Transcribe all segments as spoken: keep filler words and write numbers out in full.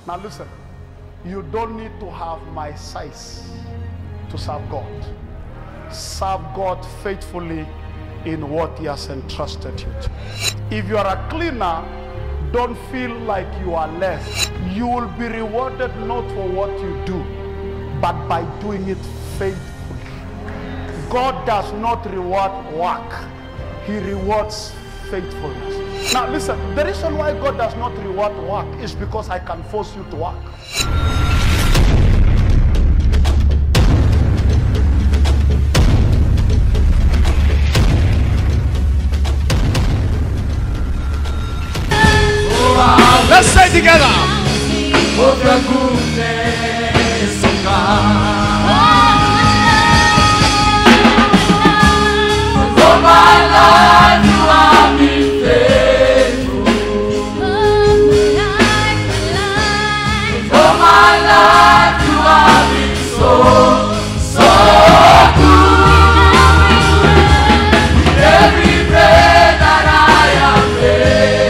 Now listen, you don't need to have my size to serve God. Serve God faithfully in what He has entrusted you to. If you are a cleaner, don't feel like you are less. You will be rewarded not for what you do, but by doing it faithfully. God does not reward work. He rewards faithfulness. Now listen, the reason why God does not reward work is because I can force you to work. Let's say together. For the goodness of God. For my life you have been faithful. For my life you have been so, so good. Every breath that I have made,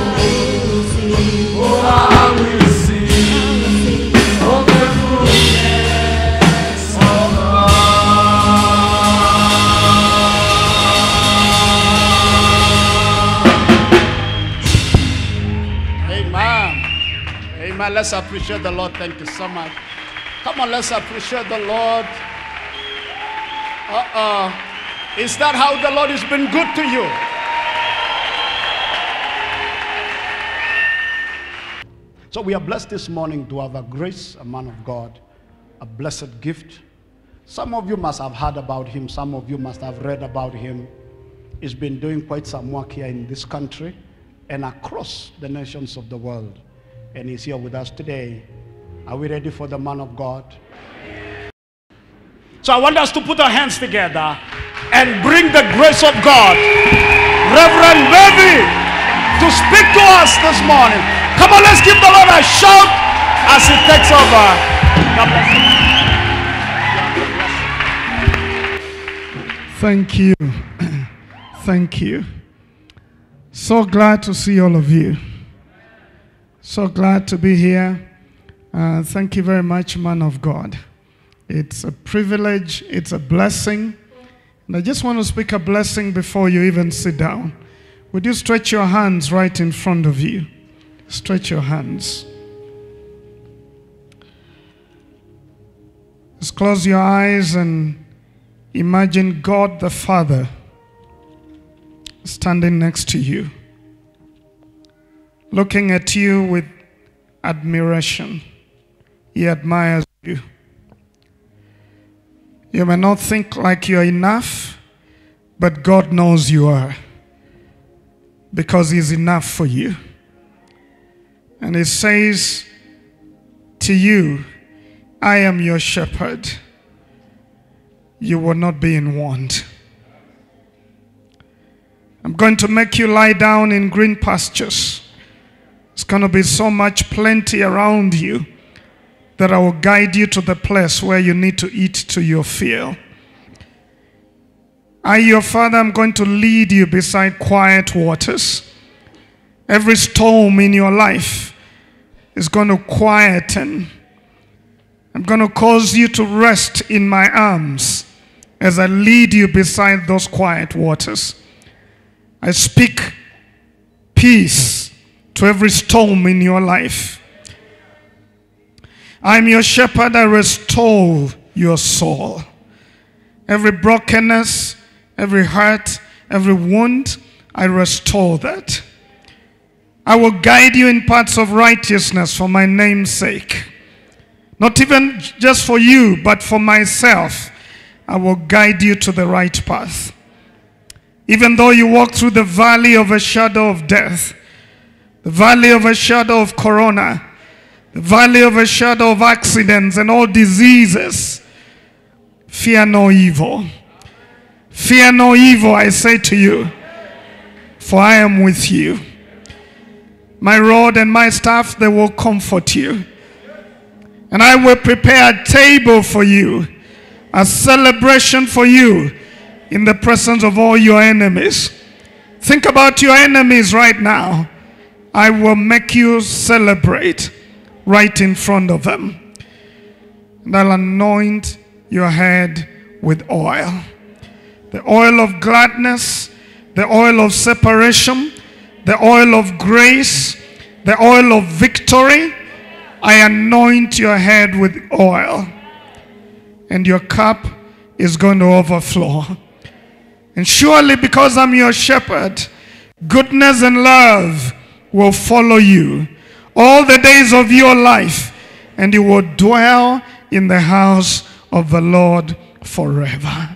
let's appreciate the Lord. Thank you so much. Come on, let's appreciate the Lord. Uh-uh. Is that how the Lord has been good to you? So we are blessed this morning to have a grace, a man of God, a blessed gift. Some of you must have heard about him. Some of you must have read about him. He's been doing quite some work here in this country and across the nations of the world. And he's here with us today. Are we ready for the man of God? So I want us to put our hands together and bring the grace of God, Reverend Mbevi, to speak to us this morning. Come on, let's give the Lord a shout as he takes over. God bless you. Thank you. Thank you. So glad to see all of you. So glad to be here. Uh, thank you very much, man of God. It's a privilege. It's a blessing. And I just want to speak a blessing before you even sit down. Would you stretch your hands right in front of you? Stretch your hands. Just close your eyes and imagine God the Father standing next to you, looking at you with admiration. He admires you. You may not think like you're enough, but God knows you are, because He's enough for you. And He says to you, I am your shepherd. You will not be in want. I'm going to make you lie down in green pastures. It's going to be so much plenty around you that I will guide you to the place where you need to eat to your fill. I, your Father, am going to lead you beside quiet waters. Every storm in your life is going to quieten. I'm going to cause you to rest in my arms as I lead you beside those quiet waters. I speak peace to every storm in your life. I am your shepherd. I restore your soul. Every brokenness, every hurt, every wound, I restore that. I will guide you in paths of righteousness for my name's sake. Not even just for you, but for myself. I will guide you to the right path. Even though you walk through the valley of a shadow of death, the valley of a shadow of corona, the valley of a shadow of accidents and all diseases, fear no evil. Fear no evil, I say to you, for I am with you. My rod and my staff, they will comfort you. And I will prepare a table for you, a celebration for you in the presence of all your enemies. Think about your enemies right now. I will make you celebrate right in front of them. And I'll anoint your head with oil. The oil of gladness, the oil of separation, the oil of grace, the oil of victory. I anoint your head with oil, and your cup is going to overflow. And surely, because I'm your shepherd, goodness and love will follow you all the days of your life, and you will dwell in the house of the Lord forever.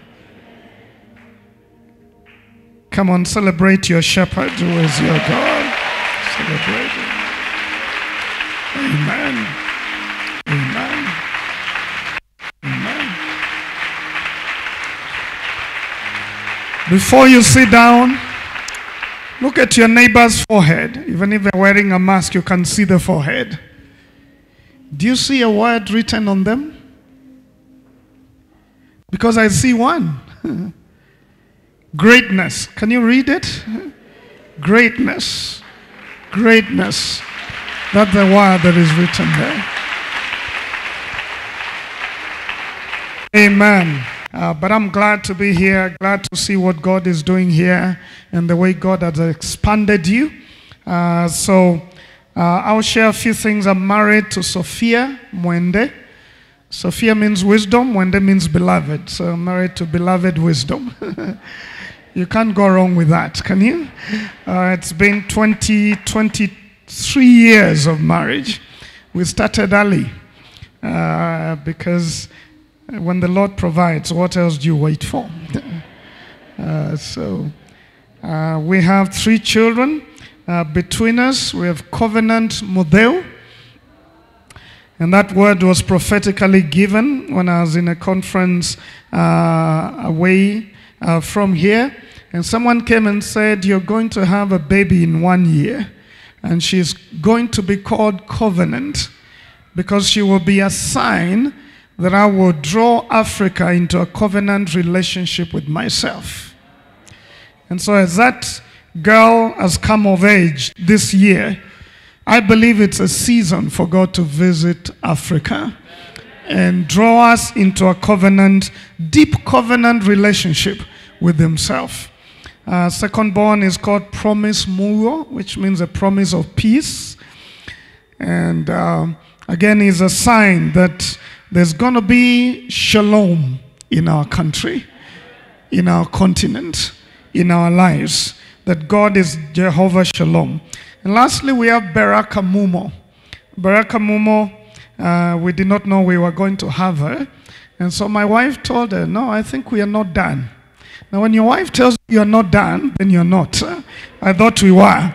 Come on, celebrate your shepherd who is your God. Celebrate him. Amen. Amen. Amen. Before you sit down, look at your neighbor's forehead. Even if they're wearing a mask, you can see the forehead. Do you see a word written on them? Because I see one. Greatness. Can you read it? Greatness. Greatness. That's the word that is written there. Amen. Uh, but I'm glad to be here, glad to see what God is doing here and the way God has expanded you. Uh, so uh, I'll share a few things. I'm married to Sophia Mwende. Sophia means wisdom, Mwende means beloved. So I'm married to beloved wisdom. You can't go wrong with that, can you? Uh, it's been twenty, twenty-three years of marriage. We started early uh, because when the Lord provides, what else do you wait for? uh, so uh, we have three children. Uh, between us, we have Covenant Mudeu. And that word was prophetically given when I was in a conference uh, away uh, from here. And someone came and said, you're going to have a baby in one year. And she's going to be called Covenant, because she will be a sign that I will draw Africa into a covenant relationship with myself. And so as that girl has come of age this year, I believe it's a season for God to visit Africa and draw us into a covenant, deep covenant relationship with himself. Uh, second born is called Promise Mugo, which means a promise of peace. And uh, again, is a sign that there's going to be shalom in our country, in our continent, in our lives, that God is Jehovah Shalom. And lastly, we have Baraka Mumo. Baraka Mumo, uh, we did not know we were going to have her. And so my wife told her, no, I think we are not done. Now, when your wife tells you you're not done, then you're not. I thought we were.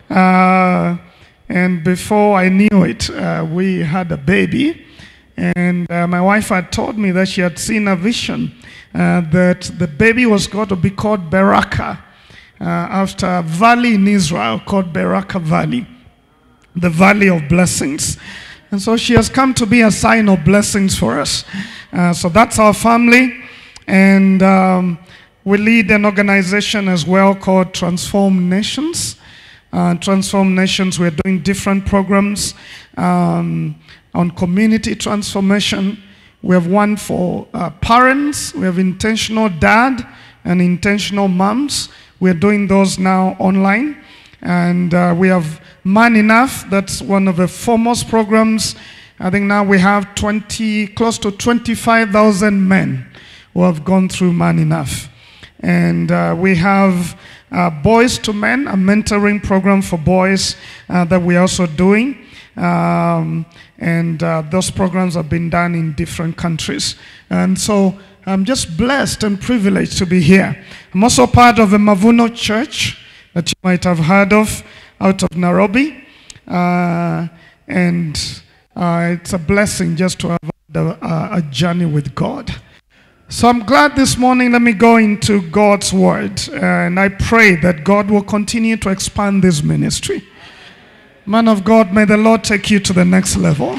Uh, and before I knew it, uh, we had a baby. And uh, my wife had told me that she had seen a vision uh, that the baby was going to be called Baraka, uh, after a valley in Israel called Baraka Valley, the Valley of Blessings. And so she has come to be a sign of blessings for us. Uh, so that's our family. And um, we lead an organization as well called Transform Nations. Uh, Transform Nations, we're doing different programs um, on community transformation. We have one for uh, parents. We have intentional dad and intentional moms. We're doing those now online. And uh, we have Man Enough. That's one of the foremost programs. I think now we have twenty, close to twenty-five thousand men who have gone through Man Enough. And uh, we have uh, Boys to Men, a mentoring program for boys uh, that we're also doing. Um, and uh, those programs have been done in different countries. And so I'm just blessed and privileged to be here. I'm also part of the Mavuno Church that you might have heard of out of Nairobi. Uh, and uh, it's a blessing just to have a, a journey with God. So I'm glad this morning, let me go into God's word. And I pray that God will continue to expand this ministry. Man of God, may the Lord take you to the next level.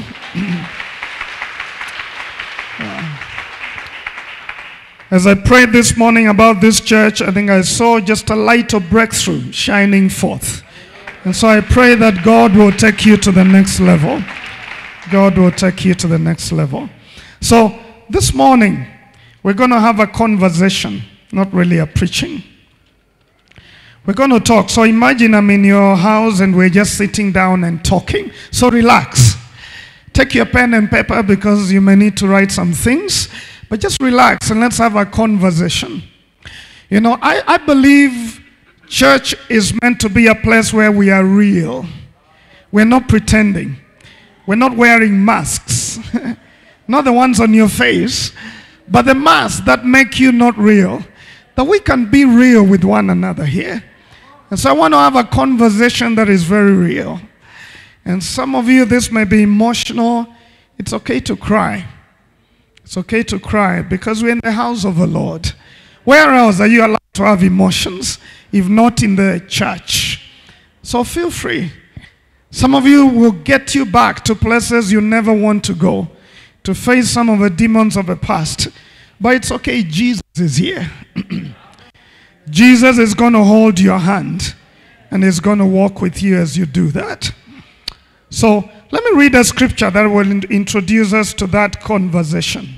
As I prayed this morning about this church, I think I saw just a light of breakthrough shining forth. And so I pray that God will take you to the next level. God will take you to the next level. So this morning, we're going to have a conversation, not really a preaching. We're going to talk. So imagine I'm in your house and we're just sitting down and talking. So relax. Take your pen and paper because you may need to write some things. But just relax and let's have a conversation. You know, I, I believe church is meant to be a place where we are real. We're not pretending. We're not wearing masks. Not the ones on your face, but the masks that make you not real. That we can be real with one another here. And so I want to have a conversation that is very real. And some of you, this may be emotional. It's okay to cry. It's okay to cry because we're in the house of the Lord. Where else are you allowed to have emotions if not in the church? So feel free. Some of you will get you back to places you never want to go, to face some of the demons of the past. But it's okay, Jesus is here. Jesus is going to hold your hand and is going to walk with you as you do that. So let me read a scripture that will introduce us to that conversation.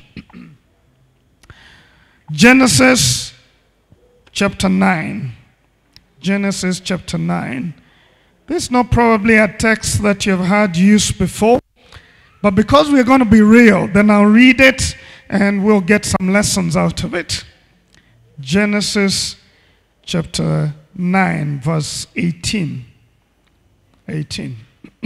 Genesis chapter nine. Genesis chapter nine. This is not probably a text that you've heard used before, but because we're going to be real, then I'll read it and we'll get some lessons out of it. Genesis chapter nine, verse eighteen. eighteen.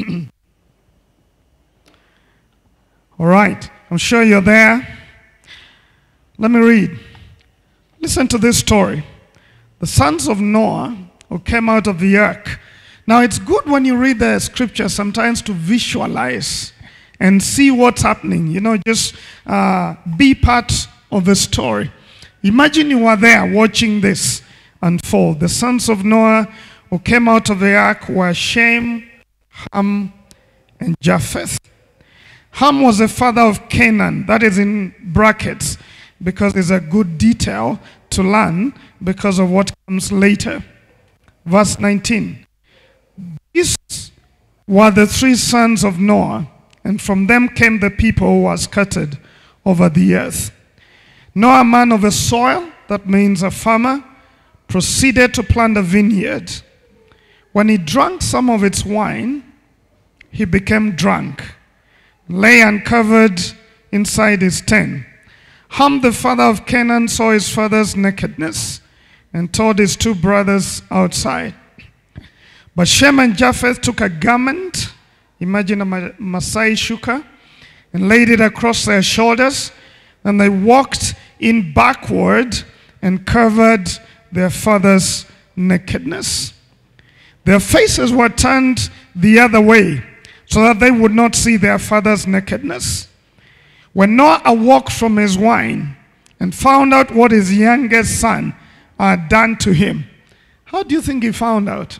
All right, I'm sure you're there. Let me read. Listen to this story. The sons of Noah who came out of the ark. Now it's good when you read the scripture sometimes to visualize and see what's happening. You know, just uh, be part of the story. Imagine you are there watching this unfold. The sons of Noah who came out of the ark were Shem, Ham, and Japheth. Ham was the father of Canaan. That is in brackets because it's a good detail to learn because of what comes later. Verse nineteen. These were the three sons of Noah, and from them came the people who were scattered over the earth. Noah, a man of the soil, that means a farmer, proceeded to plant a vineyard. When he drank some of its wine, he became drunk, lay uncovered inside his tent. Ham, the father of Canaan, saw his father's nakedness and told his two brothers outside. But Shem and Japheth took a garment, imagine a Masai shuka, and laid it across their shoulders, and they walked in backward and covered their father's nakedness. Their faces were turned the other way, so that they would not see their father's nakedness. When Noah awoke from his wine and found out what his youngest son had done to him, how do you think he found out?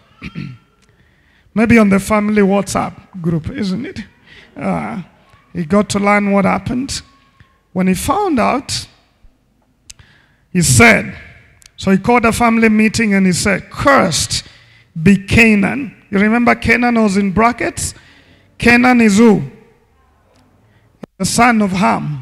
Maybe on the family WhatsApp group, isn't it? Uh, he got to learn what happened. When he found out, he said, so he called a family meeting and he said, cursed be Canaan. You remember Canaan was in brackets? Canaan is who? The son of Ham.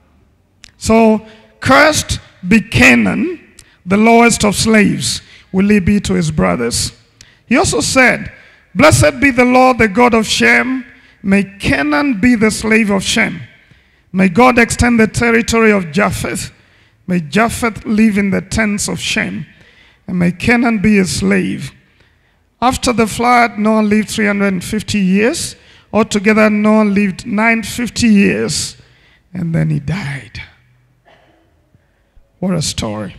So, cursed be Canaan, the lowest of slaves, will he be to his brothers. He also said, blessed be the Lord, the God of Shem. May Canaan be the slave of Shem. May God extend the territory of Japheth. May Japheth live in the tents of Shem. And may Canaan be a slave. After the flood, Noah lived three hundred fifty years. Altogether, Noah lived nine hundred fifty years, and then he died. What a story.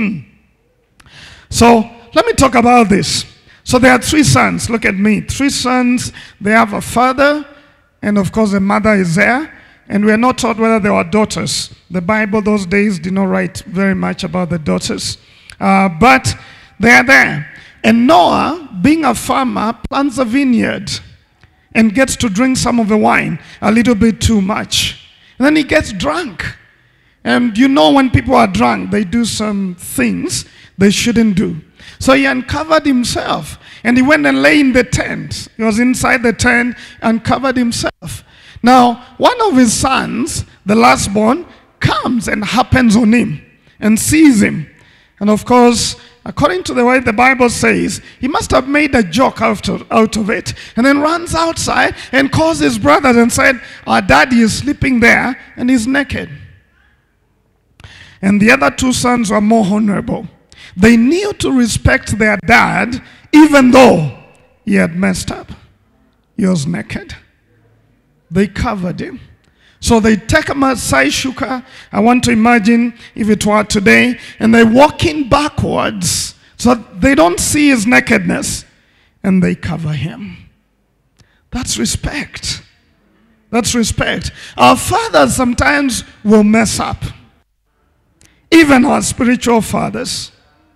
So, let me talk about this. So there are three sons. Look at me. Three sons. They have a father, and of course, a mother is there. And we are not taught whether they were daughters. The Bible those days did not write very much about the daughters. Uh, but they are there. And Noah, being a farmer, plants a vineyard and gets to drink some of the wine, a little bit too much. And then he gets drunk. And you know when people are drunk, they do some things they shouldn't do. So he uncovered himself. And he went and lay in the tent. He was inside the tent and covered himself. Now, one of his sons, the lastborn, comes and happens on him and sees him. And of course, according to the way the Bible says, he must have made a joke out of, out of it, and then runs outside and calls his brothers and said, our daddy is sleeping there and he's naked. And the other two sons were more honorable. They knew to respect their dad even though he had messed up. He was naked. They covered him. So they take him aside, shuka. I want to imagine if it were today, and they're walking backwards so they don't see his nakedness, and they cover him. That's respect. That's respect. Our fathers sometimes will mess up. Even our spiritual fathers.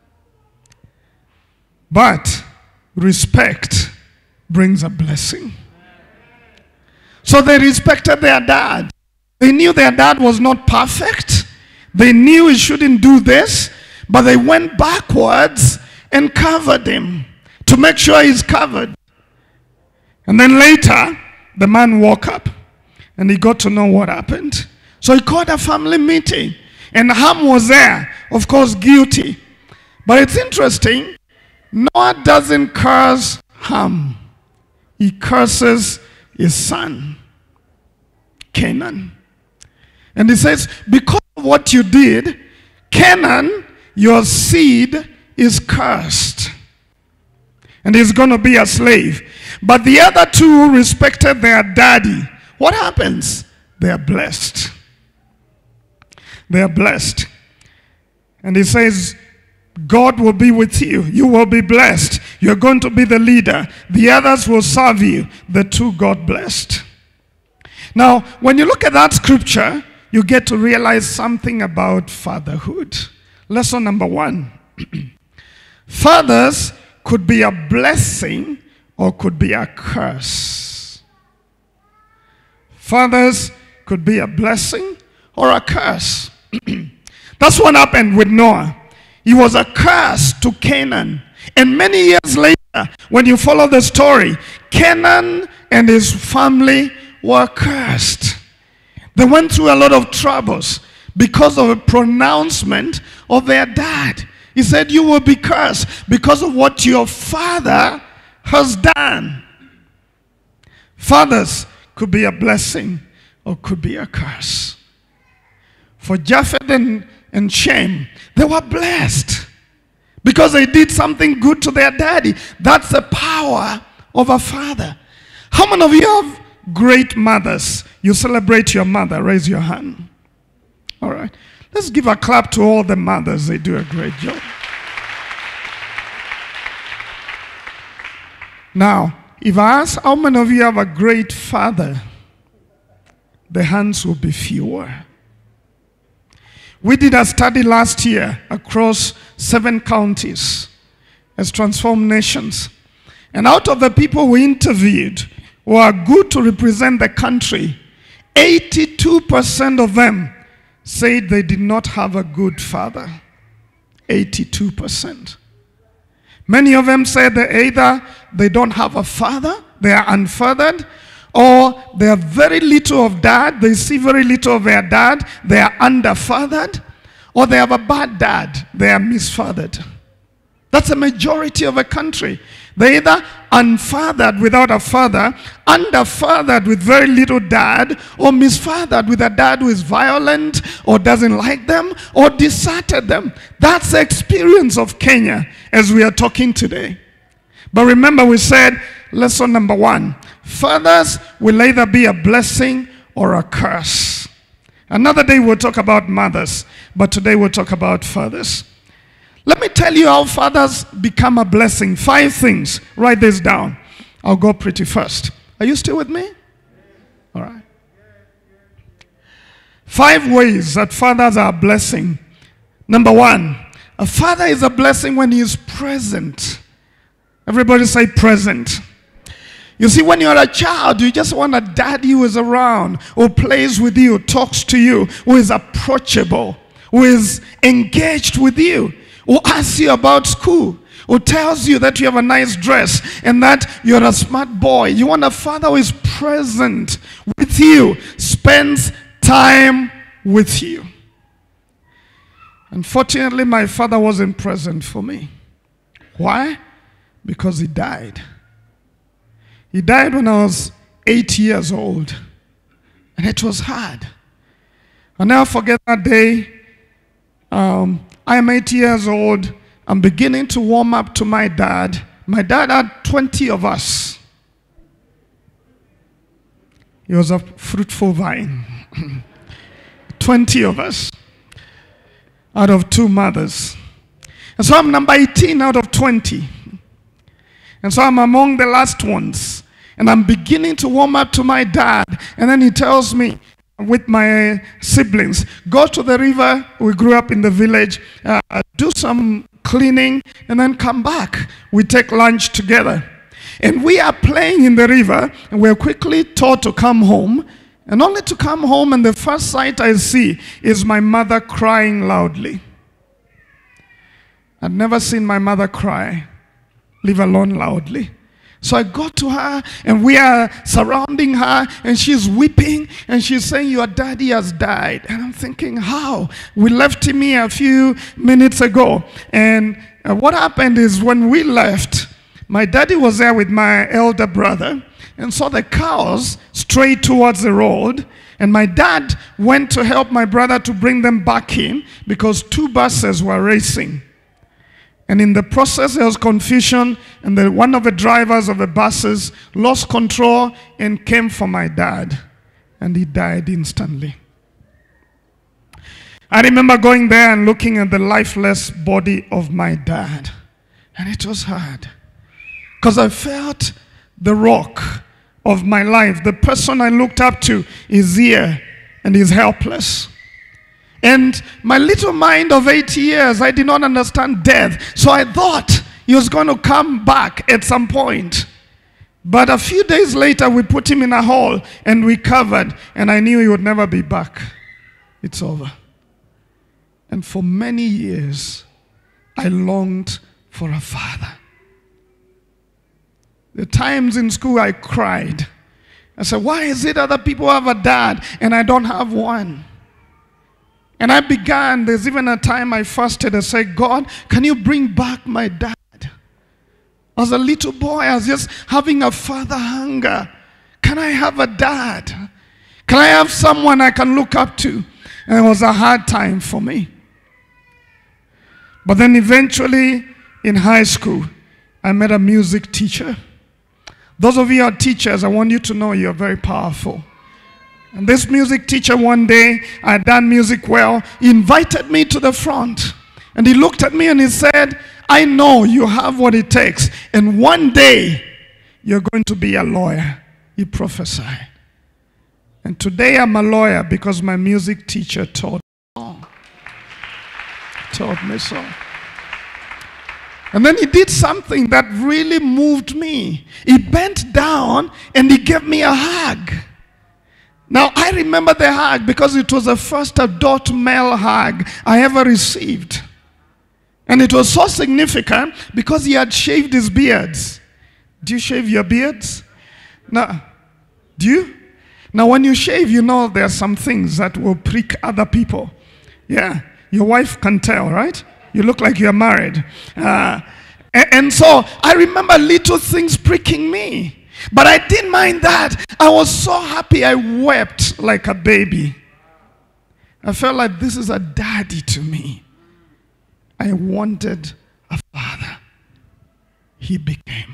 But respect brings a blessing. So they respected their dad. They knew their dad was not perfect. They knew he shouldn't do this, but they went backwards and covered him to make sure he's covered. And then later, the man woke up and he got to know what happened. So he called a family meeting, and Ham was there, of course guilty. But it's interesting, Noah doesn't curse Ham. He curses his son, Canaan. And he says, because of what you did, Canaan, your seed, is cursed. And he's going to be a slave. But the other two respected their daddy. What happens? They are blessed. They are blessed. And he says, God will be with you. You will be blessed. You're going to be the leader. The others will serve you. The two got blessed. Now, when you look at that scripture, you get to realize something about fatherhood. Lesson number one. Fathers could be a blessing or could be a curse. Fathers could be a blessing or a curse. That's what happened with Noah. He was a curse to Canaan. And many years later, when you follow the story, Canaan and his family were cursed. They went through a lot of troubles because of a pronouncement of their dad. He said, you will be cursed because of what your father has done. Fathers could be a blessing or could be a curse. For Japheth and, and Shem, they were blessed because they did something good to their daddy. That's the power of a father. How many of you have great mothers? You celebrate your mother. Raise your hand. All right. Let's give a clap to all the mothers. They do a great job. Now, if I ask how many of you have a great father, the hands will be fewer. We did a study last year across seven counties as Transformed Nations. And out of the people we interviewed who are good to represent the country, eighty-two percent of them said they did not have a good father. eighty-two percent. Many of them said that either they don't have a father, they are unfathered, or they have very little of dad, they see very little of their dad, they are underfathered, or they have a bad dad, they are misfathered. That's a majority of a country. They're either unfathered without a father, underfathered with very little dad, or misfathered with a dad who is violent or doesn't like them or deserted them. That's the experience of Kenya as we are talking today. But remember, we said, lesson number one, fathers will either be a blessing or a curse. Another day we'll talk about mothers, but today we'll talk about fathers. Let me tell you how fathers become a blessing. Five things. Write this down. I'll go pretty fast. Are you still with me? All right. Five ways that fathers are a blessing. Number one, a father is a blessing when he is present. Everybody say present. You see, when you're a child, you just want a daddy who is around, who plays with you, talks to you, who is approachable, who is engaged with you, who asks you about school, who tells you that you have a nice dress and that you're a smart boy. You want a father who is present with you, spends time with you. Unfortunately, my father wasn't present for me. Why? Because he died. He died when I was eight years old. And it was hard. I'll never forget that day. Um, I'm eight years old. I'm beginning to warm up to my dad. My dad had twenty of us. He was a fruitful vine. twenty of us out of two mothers. And so I'm number eighteen out of twenty. And so I'm among the last ones. And I'm beginning to warm up to my dad. And then he tells me, with my siblings, go to the river. We grew up in the village. Uh, do some cleaning and then come back. We take lunch together. And we are playing in the river. And we're quickly taught to come home. And only to come home, and the first sight I see is my mother crying loudly. I'd never seen my mother cry, leave alone loudly. So I go to her, and we are surrounding her, and she's weeping, and she's saying, your daddy has died. And I'm thinking, how? We left him here a few minutes ago. And uh, what happened is when we left, my daddy was there with my elder brother, and saw the cows straight towards the road. And my dad went to help my brother to bring them back in because two buses were racing. And in the process, there was confusion, and the, one of the drivers of the buses lost control and came for my dad, and he died instantly. I remember going there and looking at the lifeless body of my dad, and it was hard because I felt the rock of my life. The person I looked up to is here and is helpless. And my little mind of eight years, I did not understand death. So I thought he was going to come back at some point. But a few days later, we put him in a hole and we covered. And I knew he would never be back. It's over. And for many years, I longed for a father. The times in school I cried. I said, why is it other people have a dad and I don't have one? And I began, there's even a time I fasted and said, God, can you bring back my dad? As a little boy, I was just having a father hunger. Can I have a dad? Can I have someone I can look up to? And it was a hard time for me. But then eventually, in high school, I met a music teacher. Those of you who are teachers, I want you to know you're very powerful. And this music teacher one day, I had done music well, he invited me to the front. And he looked at me and he said, I know you have what it takes. And one day, you're going to be a lawyer. He prophesied. And today I'm a lawyer because my music teacher taught me so. Taught me so. And then he did something that really moved me. He bent down and he gave me a hug. Now, I remember the hug because it was the first adult male hug I ever received. And it was so significant because he had shaved his beards. Do you shave your beards? No. Do you? Now, when you shave, you know there are some things that will prick other people. Yeah. Your wife can tell, right? You look like you're married. Uh, and, and so, I remember little things pricking me. But I didn't mind that. I was so happy I wept like a baby. I felt like this is a daddy to me. I wanted a father. He became.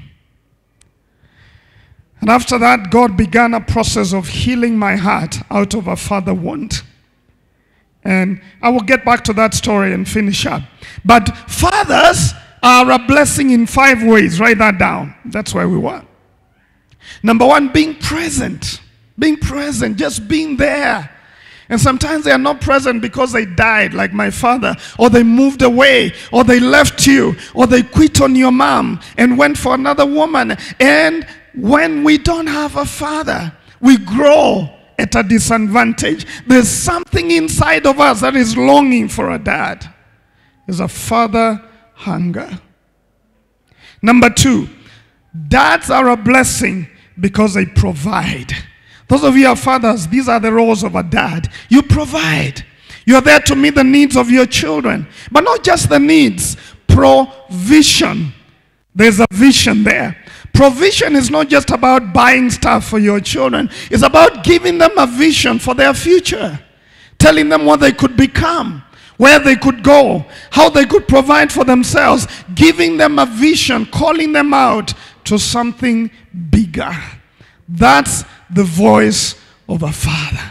And after that, God began a process of healing my heart out of a father wound. And I will get back to that story and finish up. But fathers are a blessing in five ways. Write that down. That's where we were. Number one, being present. Being present, just being there. And sometimes they are not present because they died, like my father, or they moved away, or they left you, or they quit on your mom and went for another woman. And when we don't have a father, we grow at a disadvantage. There's something inside of us that is longing for a dad. There's a father hunger. Number two, dads are a blessing because they provide. Those of you who are fathers, these are the roles of a dad. You provide. You're there to meet the needs of your children. But not just the needs, provision. There's a vision there. Provision is not just about buying stuff for your children. It's about giving them a vision for their future. Telling them what they could become, where they could go, how they could provide for themselves. Giving them a vision, calling them out to something bigger. That's the voice of a father.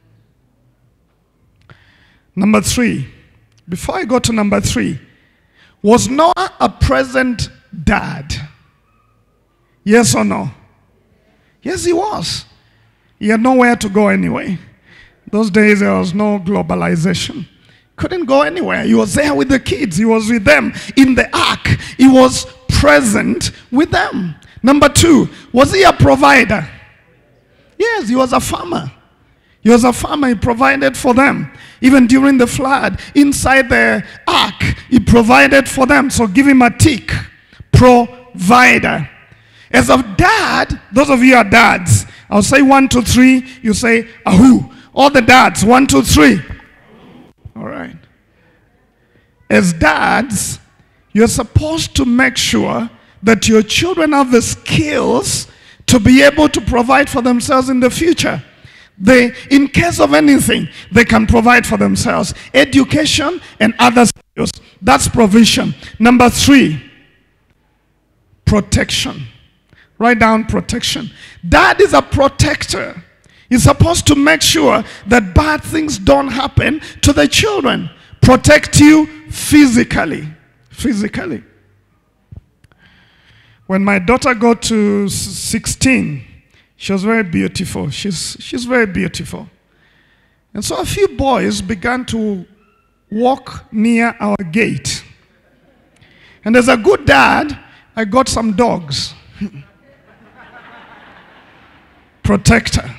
Number three. Before I go to number three. Was Noah a present dad? Yes or no? Yes, he was. He had nowhere to go anyway. Those days there was no globalization. Couldn't go anywhere. He was there with the kids. He was with them in the ark. He was present with them. Number two, was he a provider? Yes, he was a farmer. He was a farmer. He provided for them. Even during the flood, inside the ark, he provided for them. So give him a tick. Provider. As a dad, those of you are dads. I'll say one, two, three. You say, ahoo. All the dads, one, two, three. All right. As dads, you're supposed to make sure that your children have the skills to be able to provide for themselves in the future. They, in case of anything, they can provide for themselves. Education and other skills. That's provision. Number three, protection. Write down protection. Dad is a protector. He's supposed to make sure that bad things don't happen to the children. Protect you physically. Physically. When my daughter got to sixteen, she was very beautiful. She's, she's very beautiful. And so a few boys began to walk near our gate. And as a good dad, I got some dogs. Protector.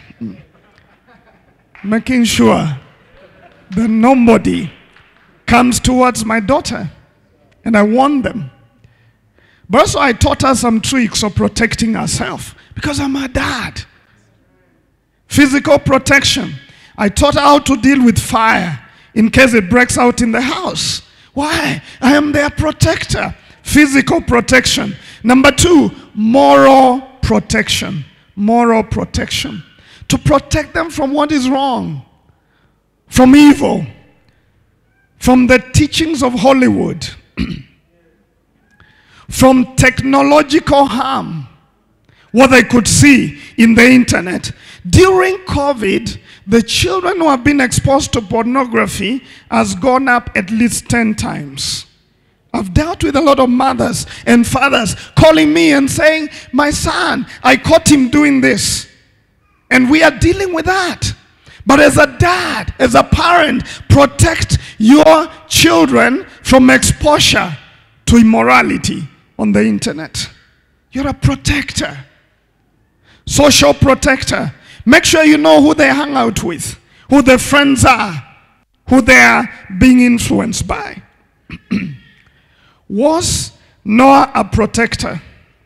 Making sure that nobody comes towards my daughter. And I warn them. But also I taught her some tricks of protecting herself. Because I'm her dad. Physical protection. I taught her how to deal with fire in case it breaks out in the house. Why? I am their protector. Physical protection. Number two, moral protection. Moral protection. To protect them from what is wrong. From evil. From the teachings of Hollywood. From technological harm. What they could see in the internet. During COVID, the children who have been exposed to pornography has gone up at least ten times. I've dealt with a lot of mothers and fathers calling me and saying, my son, I caught him doing this. And we are dealing with that. But as a dad, as a parent, protect your children from exposure to immorality on the internet. You're a protector. Social protector. Make sure you know who they hang out with, who their friends are, who they are being influenced by. Was Noah a protector?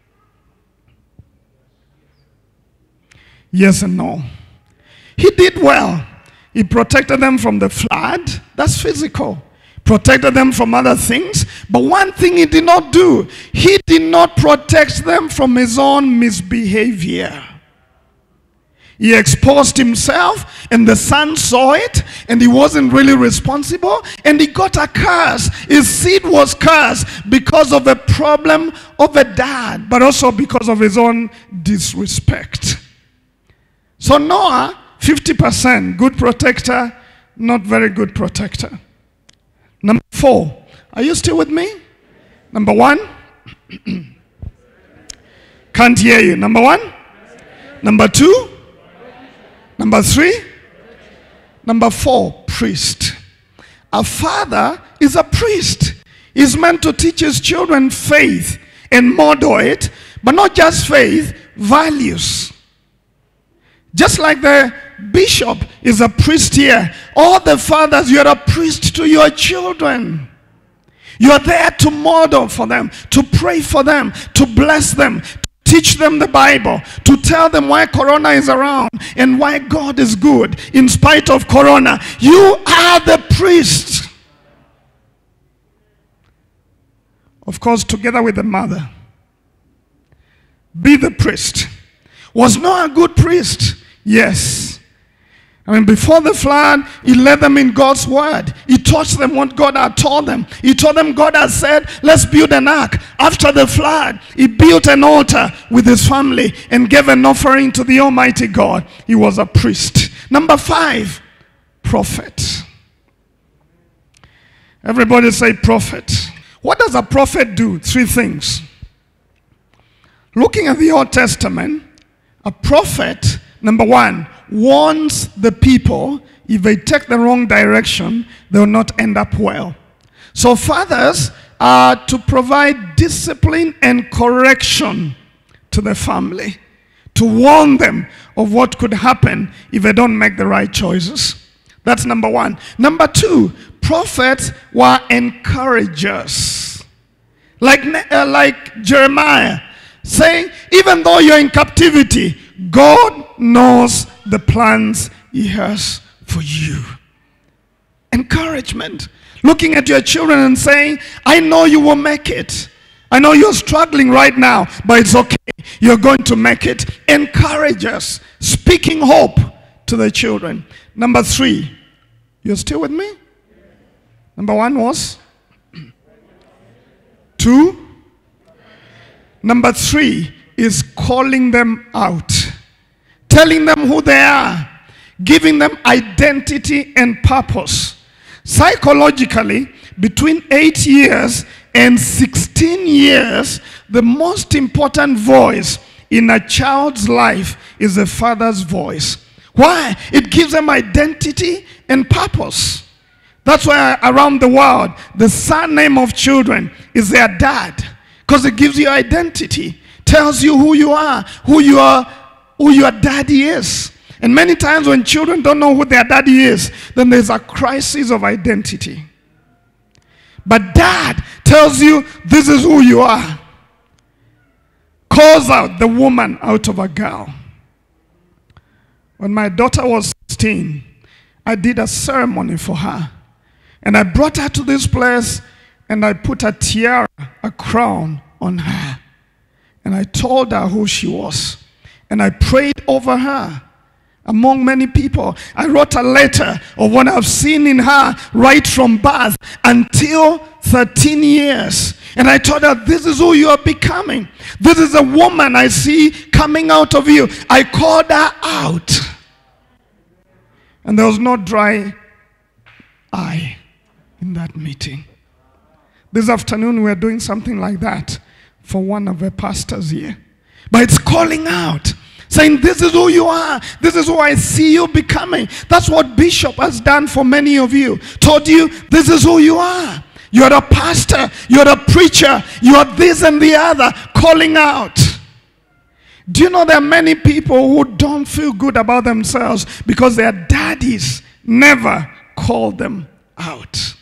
Yes and no. He did well. He protected them from the flood. That's physical. Protected them from other things. But one thing he did not do, he did not protect them from his own misbehavior. He exposed himself, and the son saw it, and he wasn't really responsible, and he got a curse. His seed was cursed because of a problem of a dad, but also because of his own disrespect. So Noah, fifty percent good protector, not very good protector. Number four, are you still with me? Number one, can't hear you. Number one, number two, number three, number four, priest. A father is a priest. He's meant to teach his children faith and model it, but not just faith, values. Just like the bishop is a priest here, all the fathers, you're a priest to your children. You're there to model for them, to pray for them, to bless them, to teach them the Bible, to tell them why Corona is around and why God is good in spite of Corona. You are the priest. Of course, together with the mother. Be the priest. Was Noah a good priest? Yes. I mean, before the flood, he led them in God's word. He taught them what God had told them. He told them God had said, let's build an ark. After the flood, he built an altar with his family and gave an offering to the Almighty God. He was a priest. Number five, prophet. Everybody say prophet. What does a prophet do? Three things. Looking at the Old Testament, a prophet, number one, warns the people if they take the wrong direction, they will not end up well. So fathers are to provide discipline and correction to the family, to warn them of what could happen if they don't make the right choices. That's number one. Number two, prophets were encouragers. Like, uh, like Jeremiah, saying, even though you're in captivity, God knows the plans he has for you. Encouragement. Looking at your children and saying, I know you will make it. I know you're struggling right now, but it's okay. You're going to make it. Encourage us. Speaking hope to the children. Number three. You're still with me? Number one was? Two. Number three is calling them out. Telling them who they are. Giving them identity and purpose. Psychologically, between eight years and sixteen years, the most important voice in a child's life is the father's voice. Why? It gives them identity and purpose. That's why around the world, the surname of children is their dad. Because it gives you identity. Tells you who you are, who you are, who your daddy is. And many times when children don't know who their daddy is, then there's a crisis of identity. But dad tells you this is who you are. Calls out the woman out of a girl. When my daughter was sixteen, I did a ceremony for her. And I brought her to this place and I put a tiara, a crown on her. And I told her who she was. And I prayed over her. Among many people, I wrote a letter of what I've seen in her right from birth until thirteen years. And I told her, this is who you are becoming. This is a woman I see coming out of you. I called her out. And there was no dry eye in that meeting. This afternoon we're doing something like that for one of the pastors here. But it's calling out. Saying, this is who you are. This is who I see you becoming. That's what Bishop has done for many of you. Told you, this is who you are. You're a pastor. You're a preacher. You're this and the other. Calling out. Do you know there are many people who don't feel good about themselves because their daddies never called them out?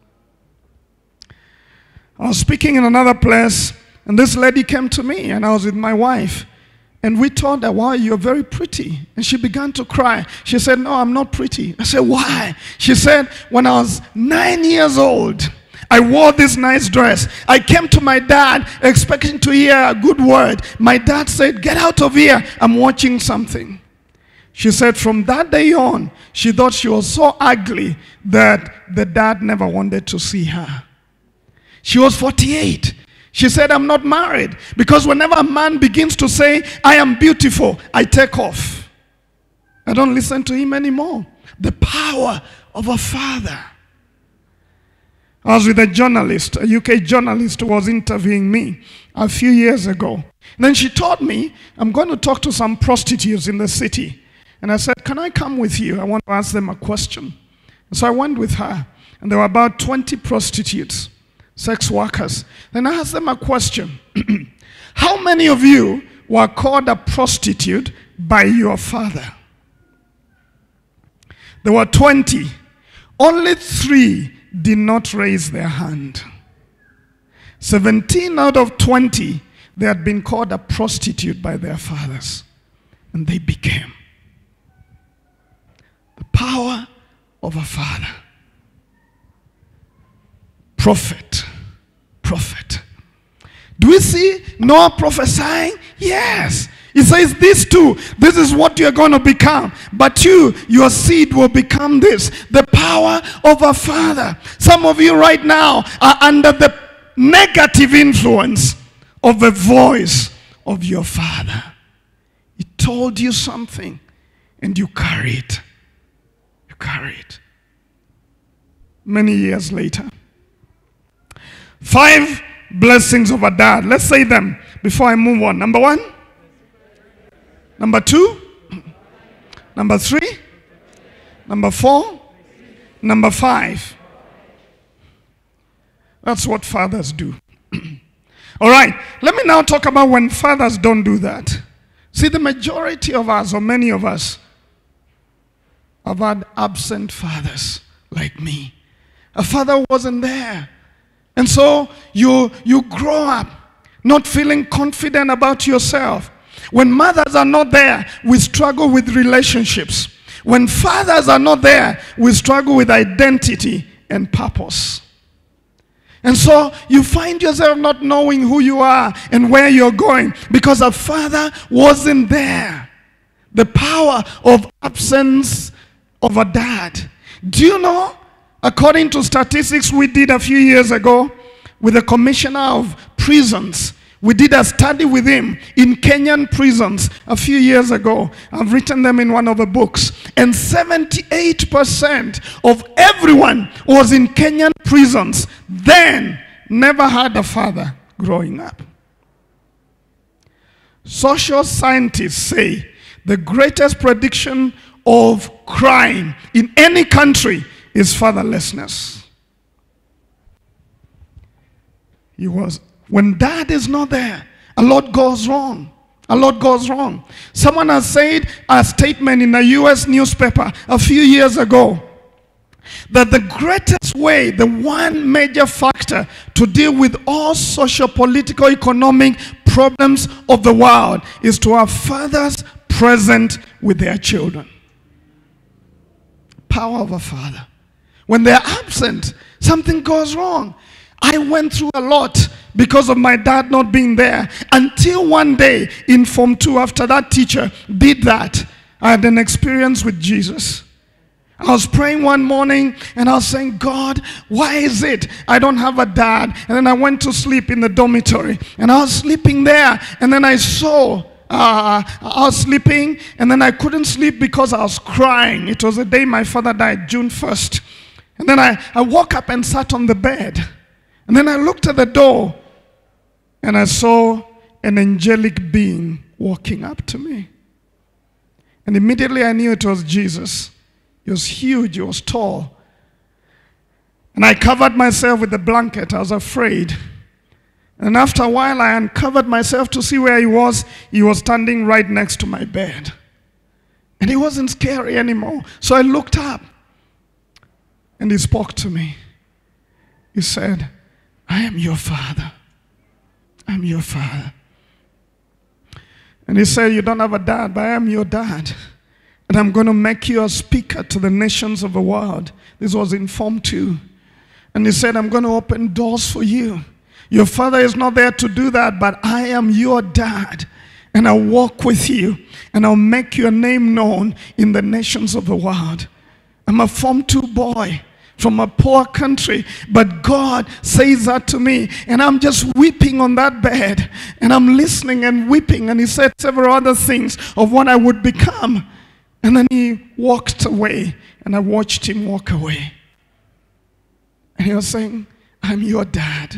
I was speaking in another place, and this lady came to me, and I was with my wife. And we told her, wow, you're very pretty. And she began to cry. She said, no, I'm not pretty. I said, why? She said, when I was nine years old, I wore this nice dress. I came to my dad expecting to hear a good word. My dad said, get out of here. I'm watching something. She said from that day on, she thought she was so ugly that the dad never wanted to see her. She was forty-eight. She said, I'm not married because whenever a man begins to say, I am beautiful, I take off. I don't listen to him anymore. The power of a father. I was with a journalist, a U K journalist who was interviewing me a few years ago. And then she told me, I'm going to talk to some prostitutes in the city. And I said, can I come with you? I want to ask them a question. And so I went with her. And there were about twenty prostitutes. Sex workers. Then I asked them a question. How many of you were called a prostitute by your father? There were twenty. Only three did not raise their hand. seventeen out of twenty, they had been called a prostitute by their fathers. And they became. The power of a father. Prophet. Prophet. Do we see Noah prophesying? Yes. He says this too. This is what you're going to become. But you, your seed will become this. The power of a father. Some of you right now are under the negative influence of the voice of your father. He told you something and you carry it. You carry it. Many years later. Five blessings of a dad. Let's say them before I move on. Number one. Number two. Number three. Number four. Number five. That's what fathers do. All right. Let me now talk about when fathers don't do that. See, the majority of us, or many of us, have had absent fathers like me. A father wasn't there. And so you, you grow up not feeling confident about yourself. When mothers are not there, we struggle with relationships. When fathers are not there, we struggle with identity and purpose. And so you find yourself not knowing who you are and where you're going because a father wasn't there. The power of absence of a dad. Do you know, according to statistics we did a few years ago with the commissioner of prisons, we did a study with him in Kenyan prisons a few years ago. I've written them in one of the books. And seventy-eight percent of everyone who was in Kenyan prisons then never had a father growing up. Social scientists say the greatest prediction of crime in any country is fatherlessness. He was, when dad is not there, a lot goes wrong. A lot goes wrong. Someone has said a statement in a U S newspaper a few years ago that the greatest way, the one major factor to deal with all social, political, economic problems of the world is to have fathers present with their children. Power of a father. When they're absent, something goes wrong. I went through a lot because of my dad not being there. Until one day in Form two, after that teacher did that, I had an experience with Jesus. I was praying one morning and I was saying, God, why is it I don't have a dad? And then I went to sleep in the dormitory and I was sleeping there and then I saw, uh, I was sleeping and then I couldn't sleep because I was crying. It was the day my father died, June first. And then I, I woke up and sat on the bed. And then I looked at the door and I saw an angelic being walking up to me. And immediately I knew it was Jesus. He was huge, he was tall. And I covered myself with a blanket. I was afraid. And after a while I uncovered myself to see where he was. He was standing right next to my bed. And he wasn't scary anymore. So I looked up and he spoke to me. He said, I am your father. I'm your father. And he said, you don't have a dad, but I am your dad. And I'm going to make you a speaker to the nations of the world. This was in Form two. And he said, I'm going to open doors for you. Your father is not there to do that, but I am your dad. And I'll walk with you. And I'll make your name known in the nations of the world. I'm a Form two boy from a poor country, but God says that to me, and I'm just weeping on that bed, and I'm listening and weeping, and he said several other things of what I would become, and then he walked away, and I watched him walk away, and he was saying, I'm your dad.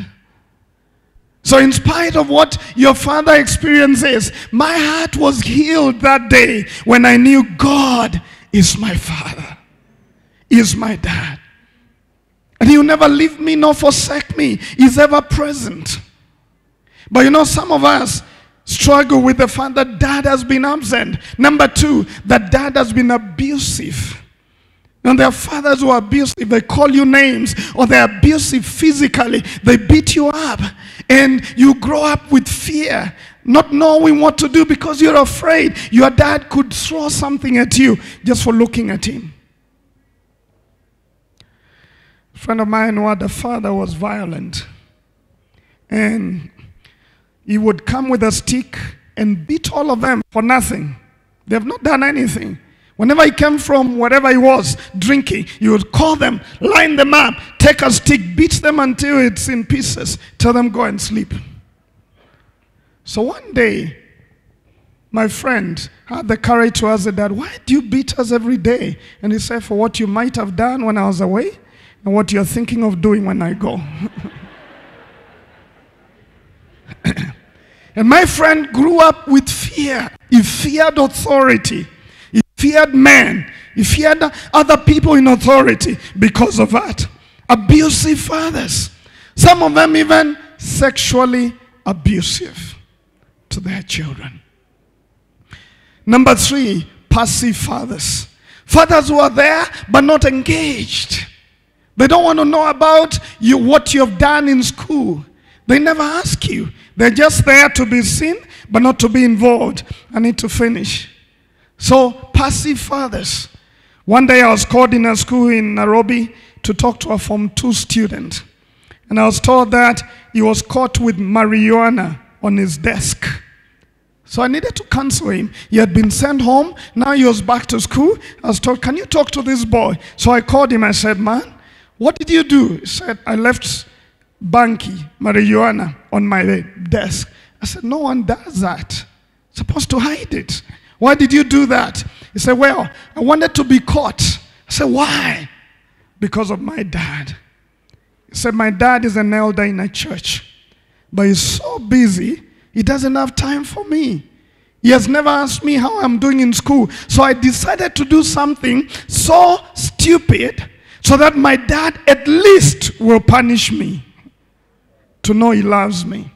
So in spite of what your father experiences, my heart was healed that day when I knew God is my father, is my dad. And he will never leave me nor forsake me. He's ever present. But you know, some of us struggle with the fact that dad has been absent. Number two, that dad has been abusive. And there are fathers who are abusive. They call you names, or they're abusive physically. They beat you up. And you grow up with fear, not knowing what to do because you're afraid your dad could throw something at you just for looking at him. A friend of mine who had a father was violent. And he would come with a stick and beat all of them for nothing. They have not done anything. Whenever he came from wherever he was drinking, he would call them, line them up, take a stick, beat them until it's in pieces, tell them go and sleep. So one day, my friend had the courage to ask the dad, why do you beat us every day? And he said, for what you might have done when I was away and what you're thinking of doing when I go. And my friend grew up with fear. He feared authority. He feared men. He feared other people in authority because of that. Abusive fathers. Some of them even sexually abusive to their children. Number three, passive fathers. Fathers who are there but not engaged. They don't want to know about you, what you have done in school. They never ask you. They're just there to be seen, but not to be involved. I need to finish. So, passive fathers. One day I was called in a school in Nairobi to talk to a Form two student. And I was told that he was caught with marijuana on his desk. So I needed to counsel him. He had been sent home. Now he was back to school. I was told, can you talk to this boy? So I called him. I said, man, what did you do? He said, I left Banky, marijuana, on my desk. I said, no one does that. Supposed to hide it. Why did you do that? He said, well, I wanted to be caught. I said, why? Because of my dad. He said, my dad is an elder in a church, but he's so busy, he doesn't have time for me. He has never asked me how I'm doing in school. So I decided to do something so stupid so that my dad at least will punish me, to know he loves me.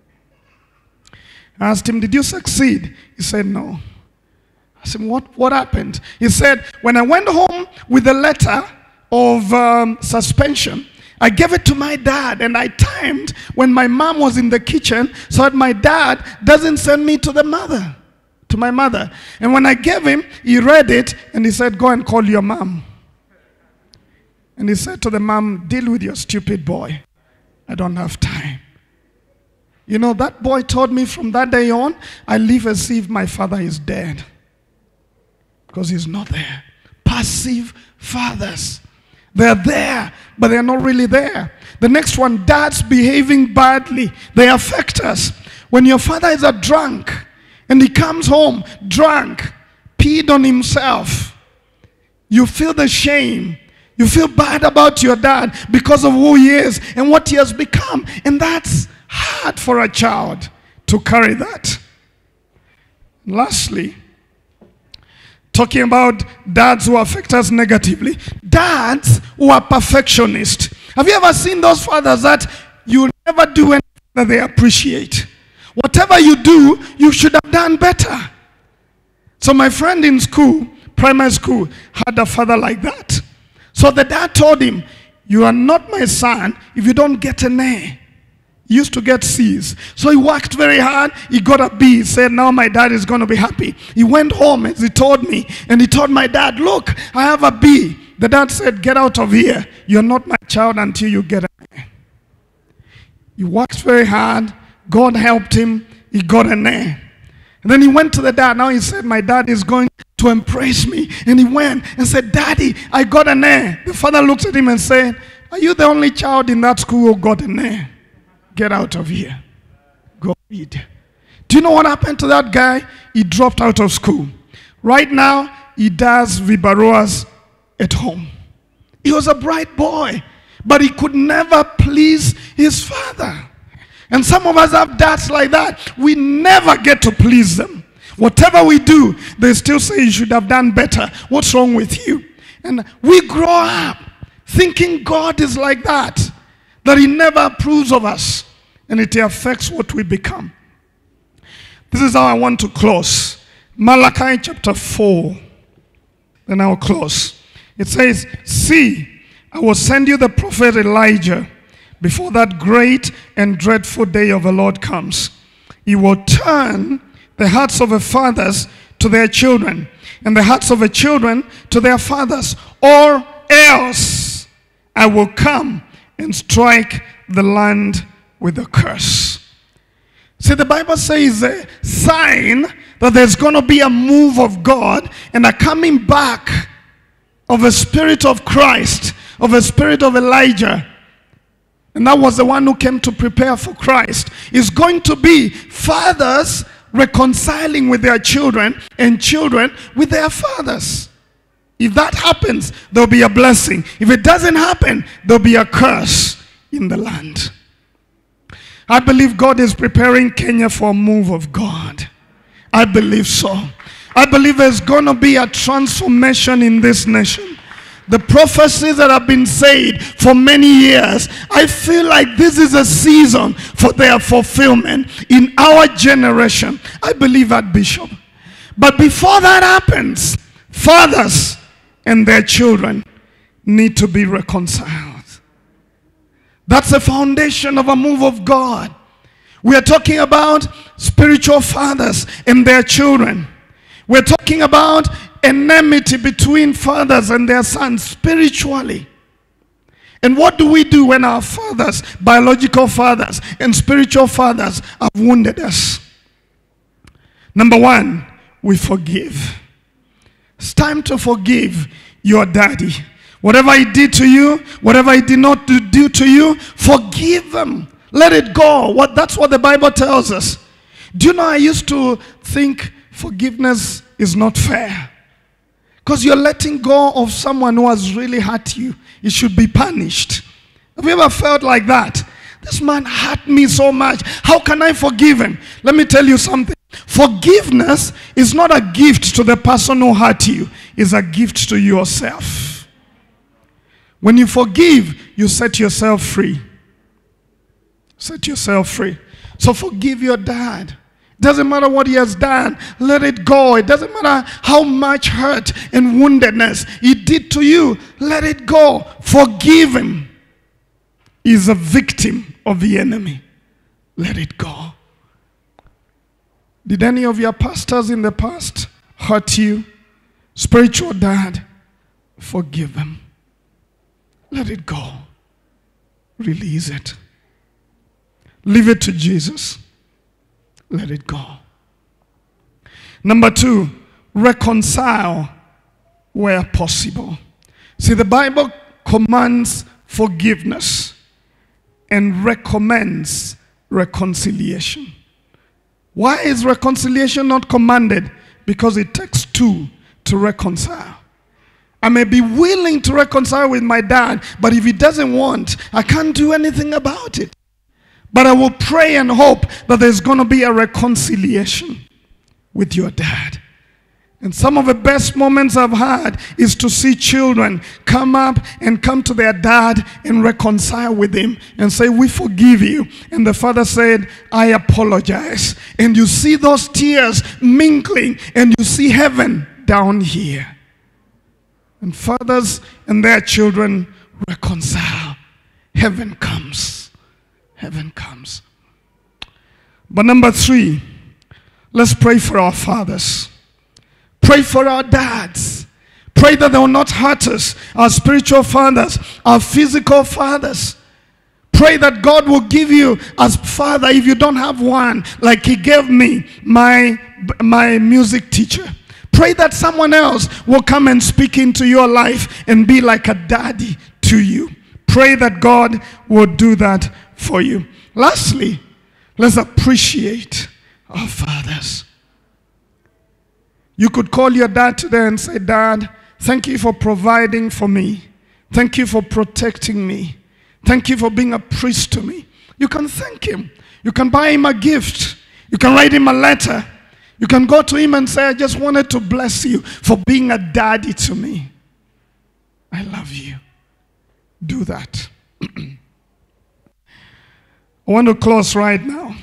I asked him, did you succeed? He said, no. I said, what, what happened? He said, when I went home with a letter of um, suspension, I gave it to my dad, and I timed when my mom was in the kitchen so that my dad doesn't send me to the mother, to my mother. And when I gave him, he read it, and he said, go and call your mom. And he said to the mom, deal with your stupid boy. I don't have time. You know, that boy told me from that day on, I live as if my father is dead. Because he's not there. Passive fathers. They're there, but they're not really there. The next one, dads behaving badly. They affect us. When your father is a drunk, and he comes home drunk, peed on himself, you feel the shame. You feel bad about your dad because of who he is and what he has become. And that's hard for a child to carry that. Lastly, talking about dads who affect us negatively. Dads who are perfectionists. Have you ever seen those fathers that you never do anything that they appreciate? Whatever you do, you should have done better. So my friend in school, primary school, had a father like that. So the dad told him, you are not my son if you don't get an A. He used to get C's. So he worked very hard. He got a B. He said, now my dad is going to be happy. He went home, as he told me, and he told my dad, look, I have a B. The dad said, get out of here. You're not my child until you get an A. He worked very hard. God helped him. He got an A. And then he went to the dad. Now he said, my dad is going to embrace me. And he went and said, Daddy, I got an A. The father looked at him and said, are you the only child in that school who got an A? Get out of here. Go read. Do you know what happened to that guy? He dropped out of school. Right now, he does vibaroas at home. He was a bright boy, but he could never please his father. And some of us have dads like that. We never get to please them. Whatever we do, they still say you should have done better. What's wrong with you? And we grow up thinking God is like that, that he never approves of us, and it affects what we become. This is how I want to close. Malachi chapter four. Then I'll close. It says, see, I will send you the prophet Elijah before that great and dreadful day of the Lord comes. He will turn the hearts of the fathers to their children, and the hearts of the children to their fathers, or else I will come and strike the land with a curse. See, the Bible says a sign that there's going to be a move of God and a coming back of a spirit of Christ, of a spirit of Elijah. And that was the one who came to prepare for Christ. Is going to be fathers reconciling with their children and children with their fathers. If that happens, there'll be a blessing. If it doesn't happen, there'll be a curse in the land. I believe God is preparing Kenya for a move of God. I believe so. I believe there's going to be a transformation in this nation. The prophecies that have been said for many years, I feel like this is a season for their fulfillment in our generation. I believe that, Bishop. But before that happens, fathers and their children need to be reconciled. That's the foundation of a move of God. We are talking about spiritual fathers and their children. We're talking about enmity between fathers and their sons spiritually. And what do we do when our fathers, biological fathers and spiritual fathers, have wounded us? Number one, we forgive. It's time to forgive your daddy. Whatever he did to you, whatever he did not do to you, forgive him. Let it go. What, that's what the Bible tells us. Do you know, I used to think forgiveness is not fair. Because you're letting go of someone who has really hurt you. He should be punished. Have you ever felt like that? This man hurt me so much. How can I forgive him? Let me tell you something. Forgiveness is not a gift to the person who hurt you. It's a gift to yourself. When you forgive, you set yourself free. Set yourself free. So forgive your dad. Doesn't matter what he has done. Let it go. It doesn't matter how much hurt and woundedness he did to you. Let it go. Forgive him. He's a victim of the enemy. Let it go. Did any of your pastors in the past hurt you? Spiritual dad, forgive them. Let it go. Release it. Leave it to Jesus. Let it go. Number two, reconcile where possible. See, the Bible commands forgiveness and recommends reconciliation. Why is reconciliation not commanded? Because it takes two to reconcile. I may be willing to reconcile with my dad, but if he doesn't want, I can't do anything about it. But I will pray and hope that there's going to be a reconciliation with your dad. And some of the best moments I've had is to see children come up and come to their dad and reconcile with him and say, we forgive you. And the father said, I apologize. And you see those tears mingling and you see heaven down here. And fathers and their children reconcile. Heaven comes. Heaven comes. But number three, let's pray for our fathers. Pray for our dads. Pray that they will not hurt us, our spiritual fathers, our physical fathers. Pray that God will give you as father, if you don't have one, like he gave me, my, my music teacher. Pray that someone else will come and speak into your life and be like a daddy to you. Pray that God will do that for you. Lastly, let's appreciate our fathers. You could call your dad today and say, Dad, thank you for providing for me. Thank you for protecting me. Thank you for being a priest to me. You can thank him. You can buy him a gift. You can write him a letter. You can go to him and say, I just wanted to bless you for being a daddy to me. I love you. Do that. I want to close right now.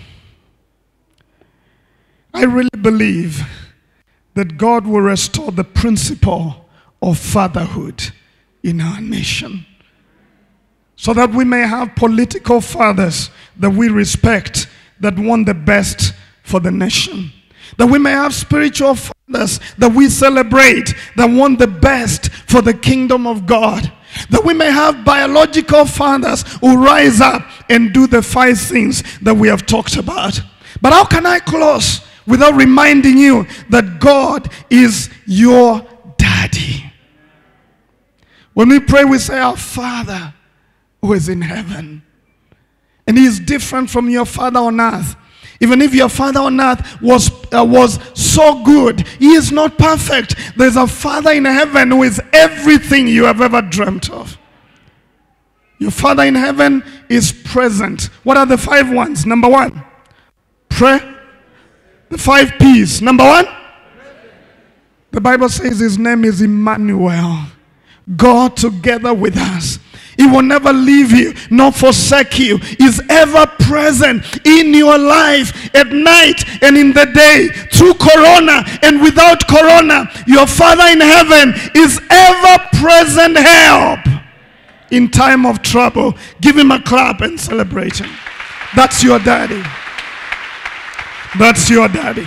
I really believe that God will restore the principle of fatherhood in our nation. So that we may have political fathers that we respect, that want the best for the nation. That we may have spiritual fathers that we celebrate, that want the best for the kingdom of God. That we may have biological fathers who rise up and do the five things that we have talked about. But how can I close without reminding you that God is your daddy? When we pray, we say, our Father who is in heaven. And he is different from your father on earth. Even if your father on earth was, uh, was so good, he is not perfect. There's a Father in heaven who is everything you have ever dreamt of. Your Father in heaven is present. What are the five ones? Number one, pray. The five P's. Number one, the Bible says his name is Emmanuel. God together with us. He will never leave you, nor forsake you. He's ever present in your life at night and in the day, through corona and without corona. Your Father in heaven is ever present help in time of trouble. Give him a clap and celebrate him. That's your daddy. That's your daddy.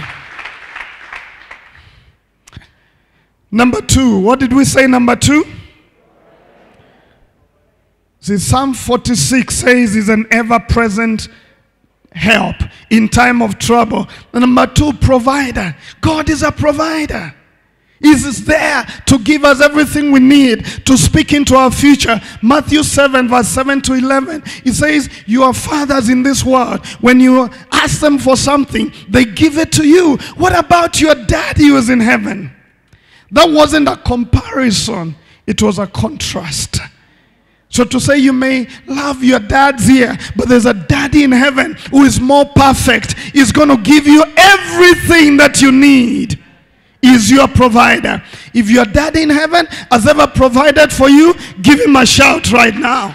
Number two. What did we say, number two? See, Psalm forty-six says he's an ever-present help in time of trouble. Number two, provider. God is a provider. He's there to give us everything we need to speak into our future. Matthew seven, verse seven to eleven. It says, your fathers in this world, when you ask them for something, they give it to you. What about your daddy who is in heaven? That wasn't a comparison. It was a contrast. So to say you may love your dad's here, but there's a daddy in heaven who is more perfect. He's going to give you everything that you need. He's your provider. If your daddy in heaven has ever provided for you, give him a shout right now.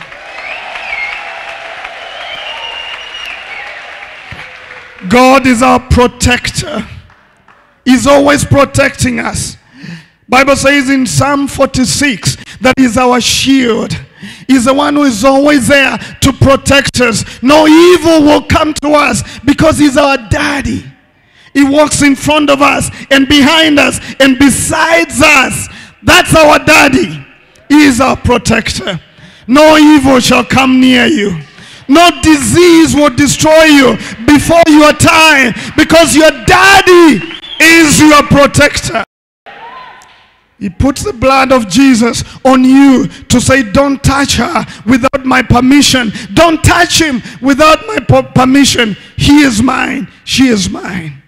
God is our protector. He's always protecting us. Bible says in Psalm forty-six that he's our shield. He's the one who is always there to protect us. No evil will come to us because he's our daddy. He walks in front of us and behind us and besides us. That's our daddy. He is our protector. No evil shall come near you. No disease will destroy you before your time because your daddy is your protector. He puts the blood of Jesus on you to say, don't touch her without my permission. Don't touch him without my permission. He is mine. She is mine.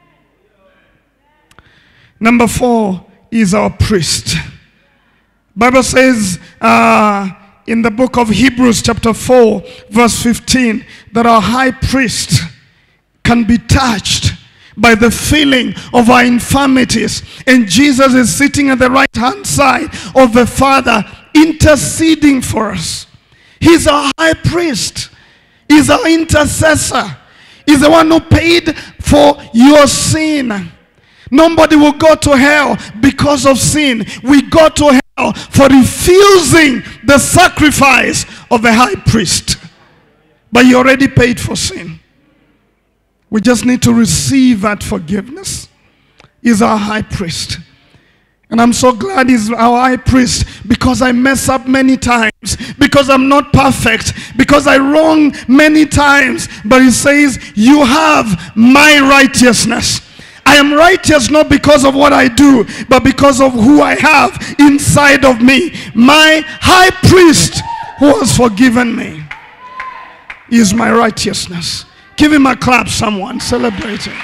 Number four is our priest. Bible says uh, in the book of Hebrews chapter four verse fifteen that our high priest can be touched by the feeling of our infirmities. And Jesus is sitting at the right hand side of the Father interceding for us. He's our high priest. He's our intercessor. He's the one who paid for your sin. Nobody will go to hell because of sin. We go to hell for refusing the sacrifice of the high priest. But you already paid for sin. We just need to receive that forgiveness. He's our high priest. And I'm so glad he's our high priest because I mess up many times. Because I'm not perfect. Because I wrong many times. But he says, you have my righteousness. I am righteous not because of what I do, but because of who I have inside of me. My high priest who has forgiven me is my righteousness. Give him a clap, someone. Celebrate him.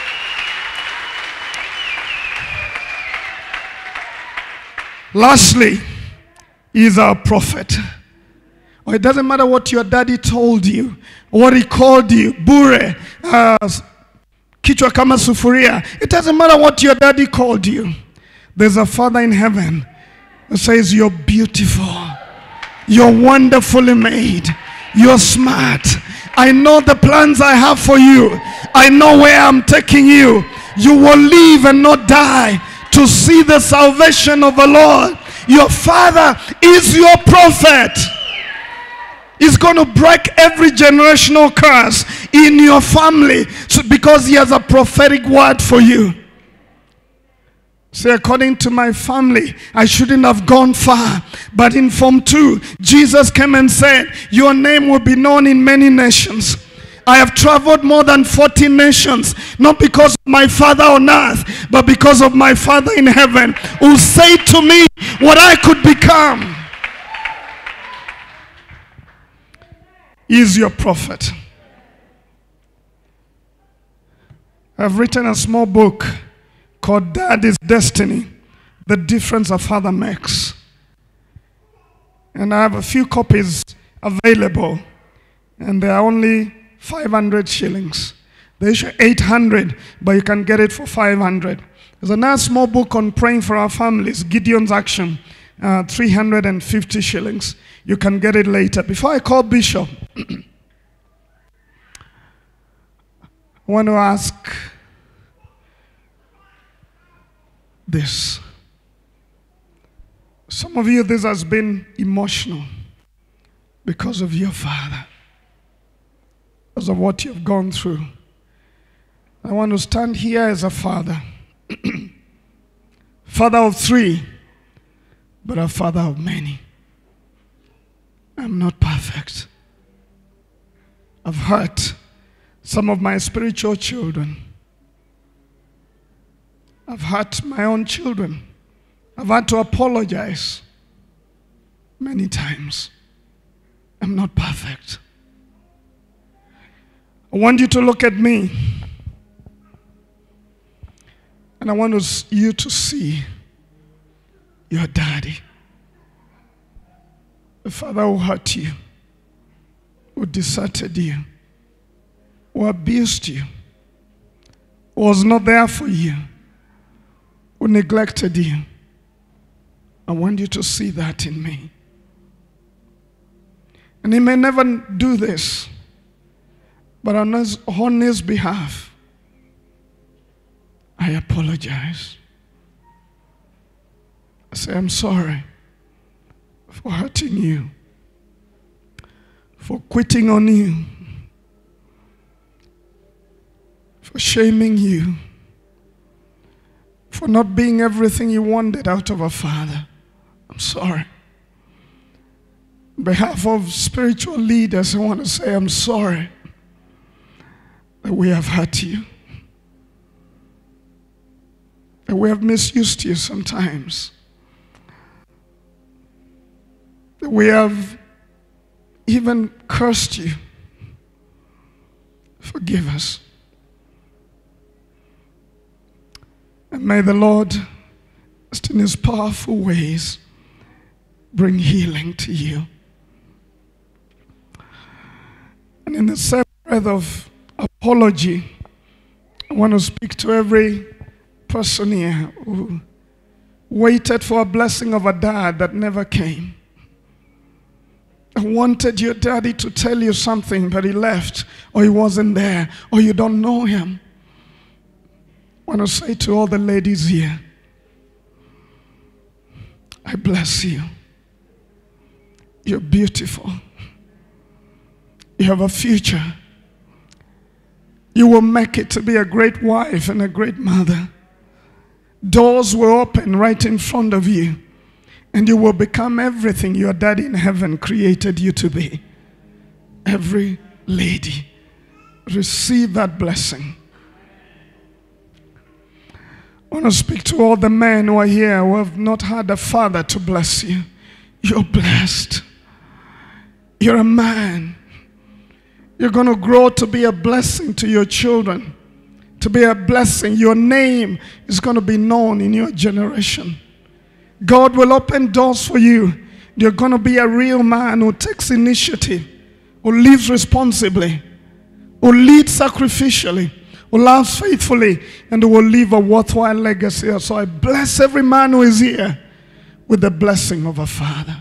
Lastly, he is our prophet. Or it doesn't matter what your daddy told you, or what he called you, bure, uh, kichwa kama sufuria. It doesn't matter what your daddy called you. There's a Father in heaven who says you're beautiful. You're wonderfully made. You're smart. I know the plans I have for you. I know where I'm taking you. You will live and not die to see the salvation of the Lord. Your father is your prophet. He's going to break every generational curse in your family, so because he has a prophetic word for you. Say, according to my family, I shouldn't have gone far. But in Form two, Jesus came and said, your name will be known in many nations. I have traveled more than forty nations, not because of my Father on earth, but because of my Father in heaven, who said to me what I could become. He is your prophet. I've written a small book called Daddy's Destiny, the difference a father makes. And I have a few copies available, and they are only five hundred shillings. They issue eight hundred, but you can get it for five hundred. There's another small book on praying for our families, Gideon's Action, uh, three hundred fifty shillings. You can get it later. Before I call Bishop, I want to ask this. Some of you, this has been emotional because of your father, because of what you've gone through. I want to stand here as a father, father of three, but a father of many. I'm not perfect. I've hurt some of my spiritual children. I've hurt my own children. I've had to apologize many times. I'm not perfect. I want you to look at me, and I want you to see your daddy, the father who hurt you, who deserted you, who abused you, who was not there for you, who neglected you. I want you to see that in me. And he may never do this, but on his, on his behalf, I apologize. I say, I'm sorry for hurting you, for quitting on you, for shaming you, for not being everything you wanted out of a father. I'm sorry. On behalf of spiritual leaders, I want to say I'm sorry that we have hurt you, that we have misused you sometimes, that we have even cursed you. Forgive us. And may the Lord, just in his powerful ways, bring healing to you. And in the same breath of apology, I want to speak to every person here who waited for a blessing of a dad that never came. I wanted your daddy to tell you something, but he left, or he wasn't there, or you don't know him. I want to say to all the ladies here, I bless you. You're beautiful. You have a future. You will make it to be a great wife and a great mother. Doors will open right in front of you, and you will become everything your daddy in heaven created you to be. Every lady, receive that blessing. I want to speak to all the men who are here who have not had a father to bless you. You're blessed. You're a man. You're going to grow to be a blessing to your children, to be a blessing. Your name is going to be known in your generation. God will open doors for you. You're going to be a real man who takes initiative, who lives responsibly, who leads sacrificially, who loves faithfully, and who will leave a worthwhile legacy. So I bless every man who is here with the blessing of a father.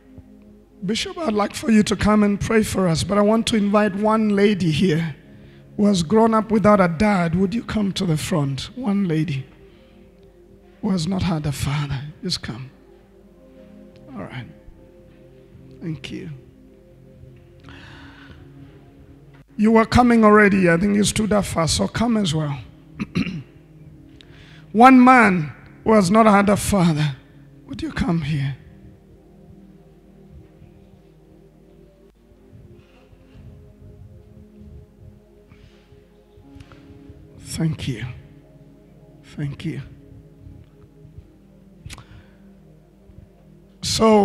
Bishop, I'd like for you to come and pray for us, but I want to invite one lady here who has grown up without a dad, would you come to the front? One lady who has not had a father, just come. All right. Thank you. You were coming already. I think you stood up fast, so come as well. One man who has not had a father, would you come here? Thank you. Thank you. So,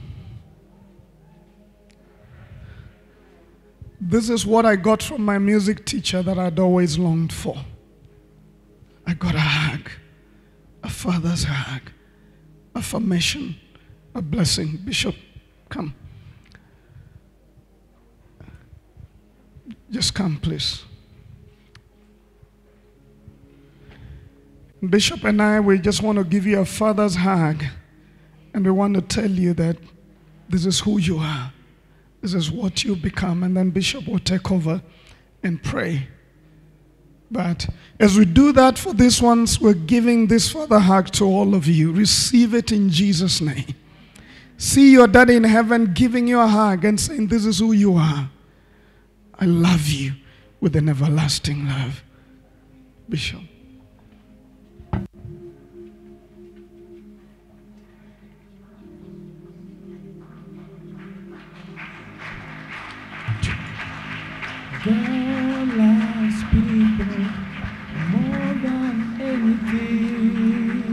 this is what I got from my music teacher that I'd always longed for. I got a hug, a father's hug, affirmation, a blessing. Bishop, come. Just come, please. Bishop and I, we just want to give you a father's hug, and we want to tell you that this is who you are. This is what you become, and then Bishop will take over and pray. But as we do that for these ones, we're giving this father hug to all of you. Receive it in Jesus' name. See your daddy in heaven giving you a hug and saying, this is who you are. I love you with an everlasting love. Bishop. God loves people more than anything.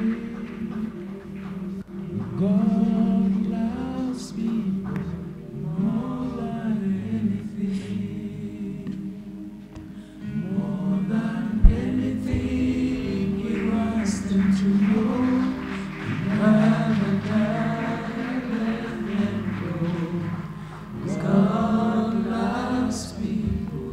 God loves people more than anything. More than anything, He wants them to know. He'd rather die than let them go. God loves people.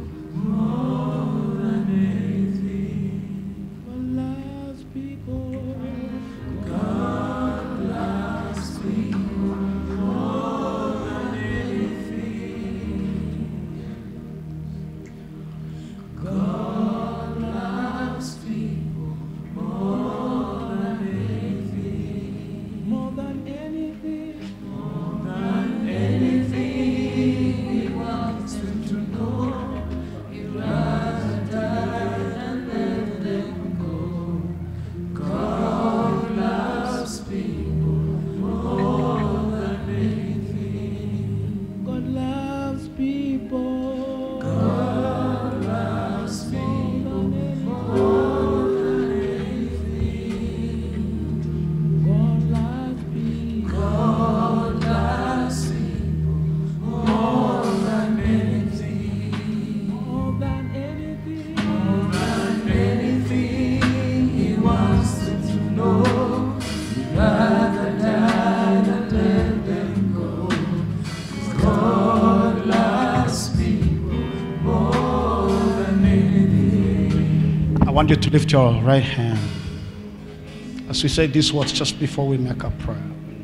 I want you to lift your right hand as we say these words just before we make our prayer.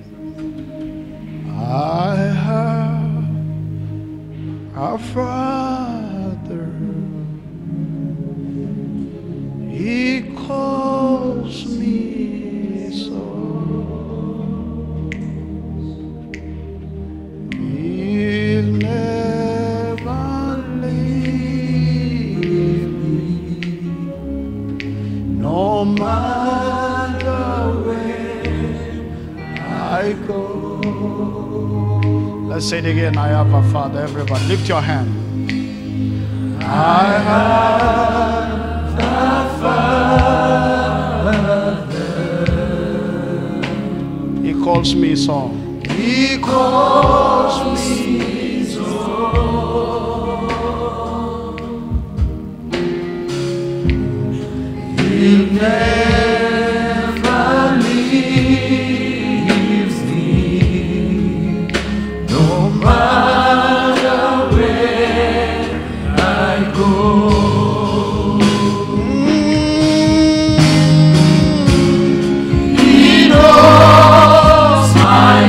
I have a Father, He calls me son. He'll never leave me, no matter where I go. Let's say it again. I have a Father. Everybody, lift your hand. I have a Father. He calls me son. He calls me son. He'll never leave me, no matter where I go. He knows my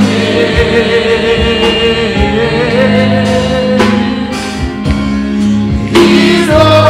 name. He knows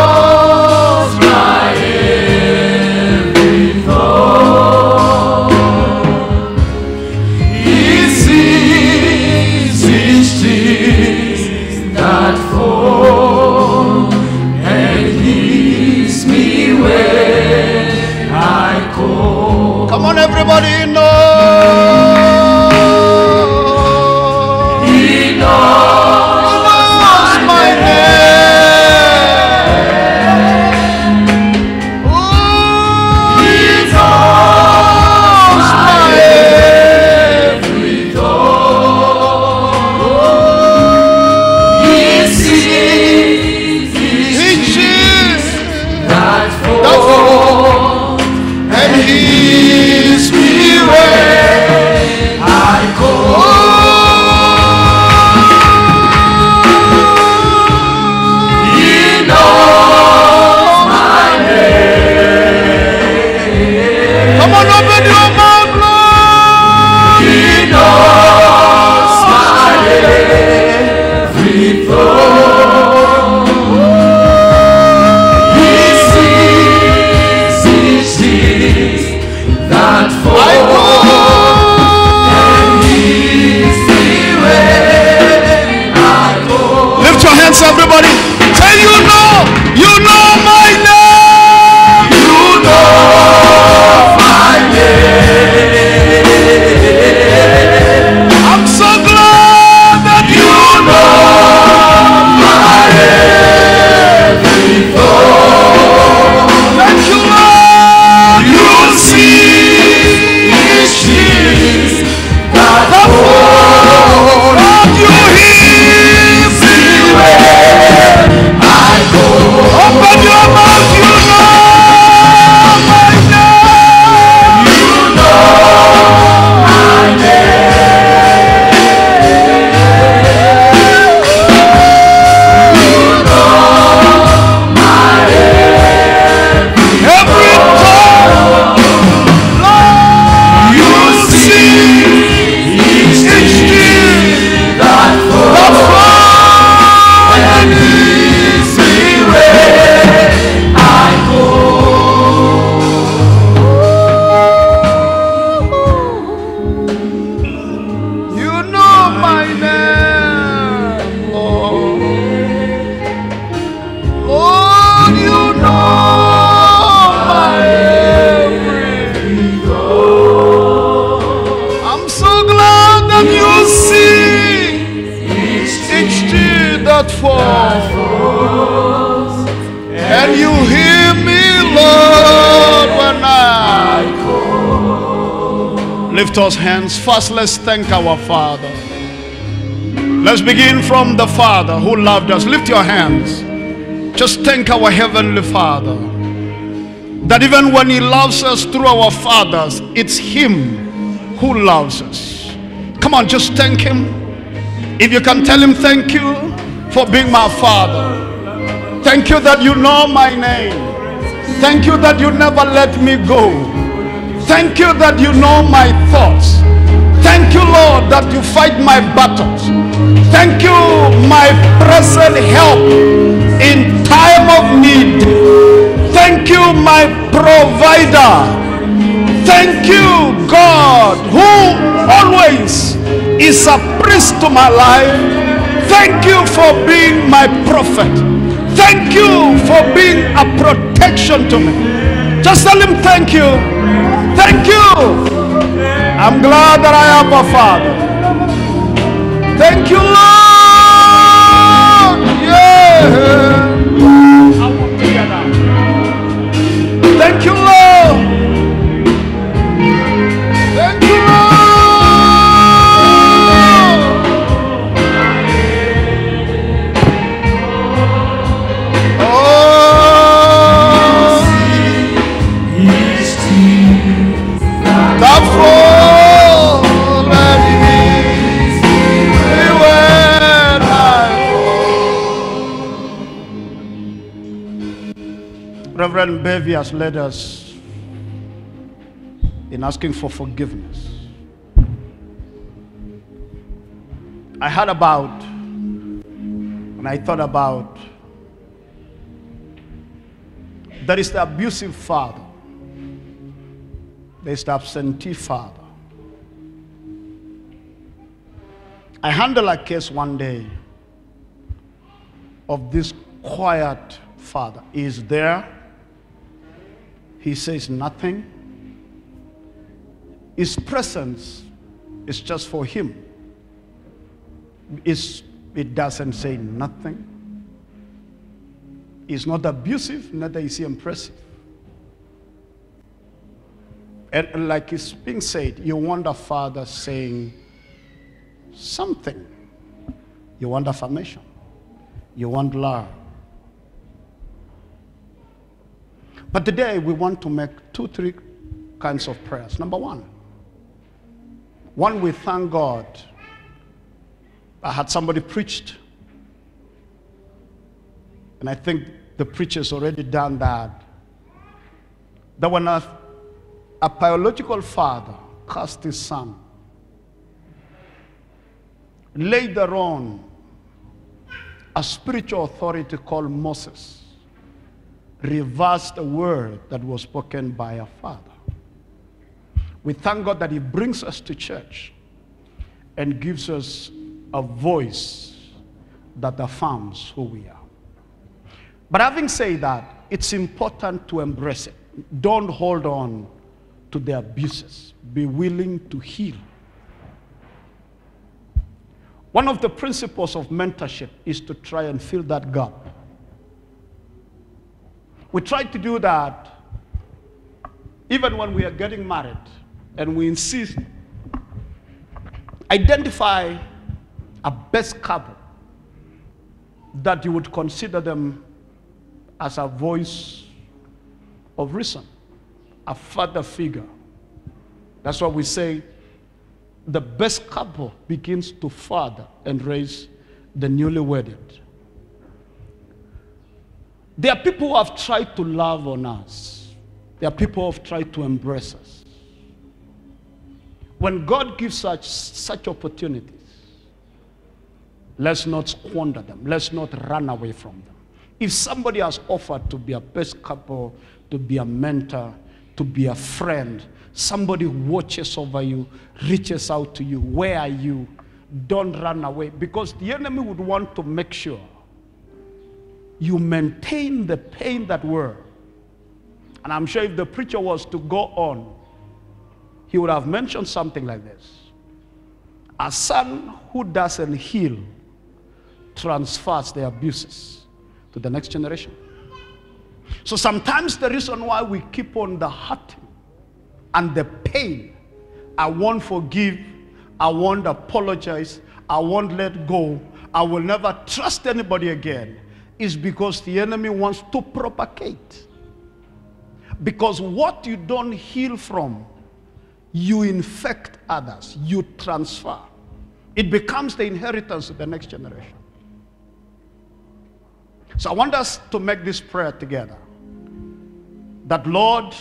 fall, and you hear me, Lord, when I call. Lift those hands. First, let's thank our Father. Let's begin from the Father who loved us. Lift your hands. Just thank our Heavenly Father, that even when He loves us through our fathers, it's Him who loves us. Come on, just thank Him. If you can tell Him, thank you for being my Father. Thank you that you know my name. Thank you that you never let me go. Thank you that you know my thoughts. Thank you, Lord, that you fight my battles. Thank you, my present help in time of need. Thank you, my provider. Thank you, God, who always is a priest to my life. Thank you for being my prophet. Thank you for being a protection to me. Just tell Him thank you. Thank you. I'm glad that I have a Father. Thank you, Lord. Yeah. Thank you, Lord. Thank you, Lord. Oh, the fallen is when I fall. Reverend Mbevi has led us in asking for forgiveness. I heard about, and I thought about, there is the abusive father. There is the absentee father. I handled a case one day of this quiet father. He is there. He says nothing. His presence is just for him. It's, it doesn't say nothing. He's not abusive, neither is he impressive. And like it's being said, you want a father saying something. You want affirmation. You want love. But today we want to make two, three kinds of prayers. Number one, one, we thank God. I had somebody preached, and I think the preacher's already done that. That when a, a biological father cast his son, later on, a spiritual authority called Moses reversed a word that was spoken by a father. We thank God that He brings us to church and gives us a voice that affirms who we are. But having said that, it's important to embrace it. Don't hold on to the abuses. Be willing to heal. One of the principles of mentorship is to try and fill that gap. We try to do that even when we are getting married, and we insist, identify a best couple that you would consider them as a voice of reason, a father figure. That's why we say the best couple begins to father and raise the newly wedded. There are people who have tried to love on us. There are people who have tried to embrace us. When God gives such, such opportunities, let's not squander them. Let's not run away from them. If somebody has offered to be a best couple, to be a mentor, to be a friend, somebody who watches over you, reaches out to you, where are you? Don't run away, because the enemy would want to make sure you maintain the pain that were. And I'm sure if the preacher was to go on, he would have mentioned something like this. A son who doesn't heal transfers the abuses to the next generation. So sometimes the reason why we keep on the hurting and the pain, I won't forgive, I won't apologize, I won't let go, I will never trust anybody again, is because the enemy wants to propagate. Because what you don't heal from, you infect others, you transfer. It becomes the inheritance of the next generation. So I want us to make this prayer together. That Lord,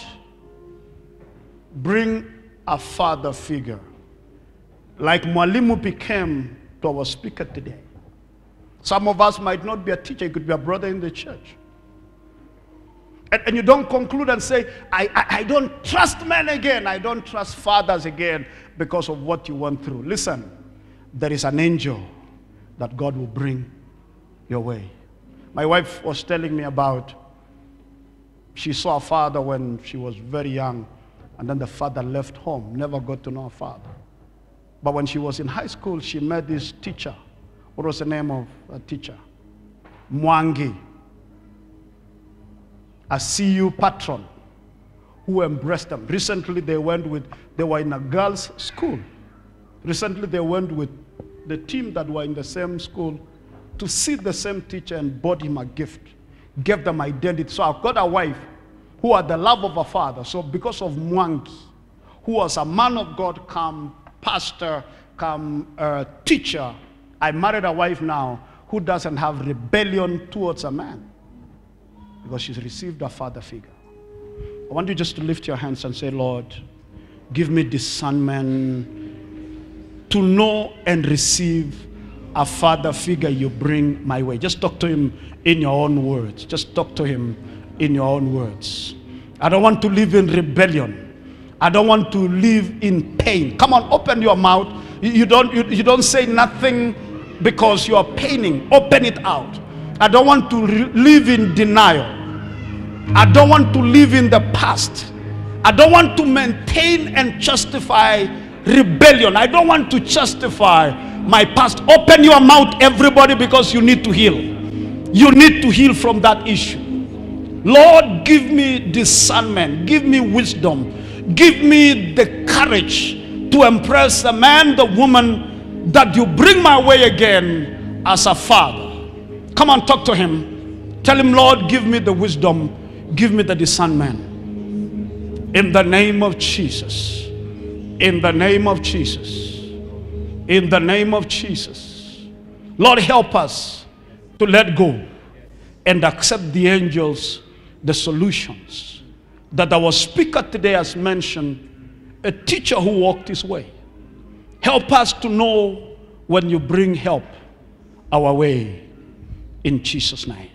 bring a father figure like Mwalimu became to our speaker today. Some of us might not be a teacher, you could be a brother in the church. And, and you don't conclude and say, I, I, I don't trust men again, I don't trust fathers again because of what you went through. Listen, there is an angel that God will bring your way. My wife was telling me about, she saw her father when she was very young, and then the father left home, never got to know her father. But when she was in high school, she met this teacher. What was the name of a teacher? Mwangi. A C U patron who embraced them. Recently they went with, they were in a girls' school. Recently they went with the team that were in the same school to see the same teacher and bought him a gift. Gave them identity. So I've got a wife who had the love of a father. So because of Mwangi, who was a man of God, come pastor, come uh, teacher, I married a wife now who doesn't have rebellion towards a man because she's received a father figure. I want you just to lift your hands and say, Lord, give me discernment to know and receive a father figure you bring my way. Just talk to him in your own words. Just talk to him in your own words. I don't want to live in rebellion. I don't want to live in pain. Come on, open your mouth. You, you, don't, you, you don't say nothing because you are paining. Open it out. I don't want to live in denial. I don't want to live in the past. I don't want to maintain and justify rebellion. I don't want to justify my past. Open your mouth, everybody, because you need to heal. You need to heal from that issue. Lord, give me discernment. Give me wisdom. Give me the courage to impress the man, the woman that you bring my way again as a father. Come on, talk to him. Tell him, Lord, give me the wisdom. Give me the discernment. In the name of Jesus. In the name of Jesus. In the name of Jesus. Lord, help us to let go and accept the angels, the solutions that our speaker today has mentioned, a teacher who walked his way. Help us to know when you bring help our way in Jesus' name.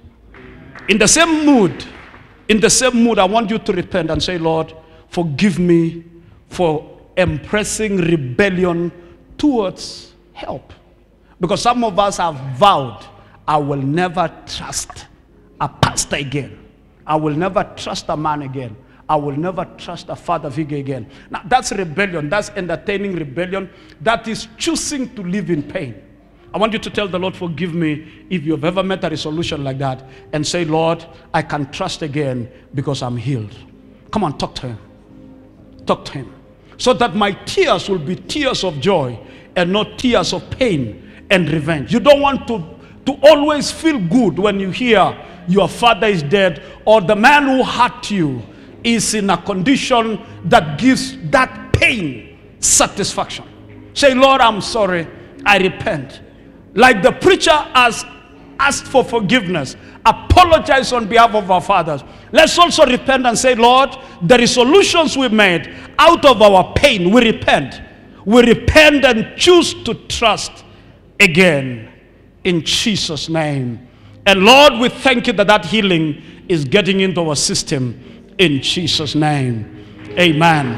In the same mood, in the same mood, I want you to repent and say, Lord, forgive me for impressing rebellion towards help. Because some of us have vowed, I will never trust a pastor again. I will never trust a man again. I will never trust a father figure again. Now, that's rebellion. That's entertaining rebellion. That is choosing to live in pain. I want you to tell the Lord, forgive me if you've ever met a resolution like that, and say, Lord, I can trust again because I'm healed. Come on, talk to him. Talk to him. So that my tears will be tears of joy and not tears of pain and revenge. You don't want to, to always feel good when you hear your father is dead or the man who hurt you is in a condition that gives that pain satisfaction. Say, Lord, I'm sorry. I repent. Like the preacher has asked for forgiveness, apologize on behalf of our fathers. Let's also repent and say, Lord, the resolutions we made out of our pain, we repent. We repent and choose to trust again in Jesus' name. And Lord, we thank you that that healing is getting into our system in Jesus' name. Amen.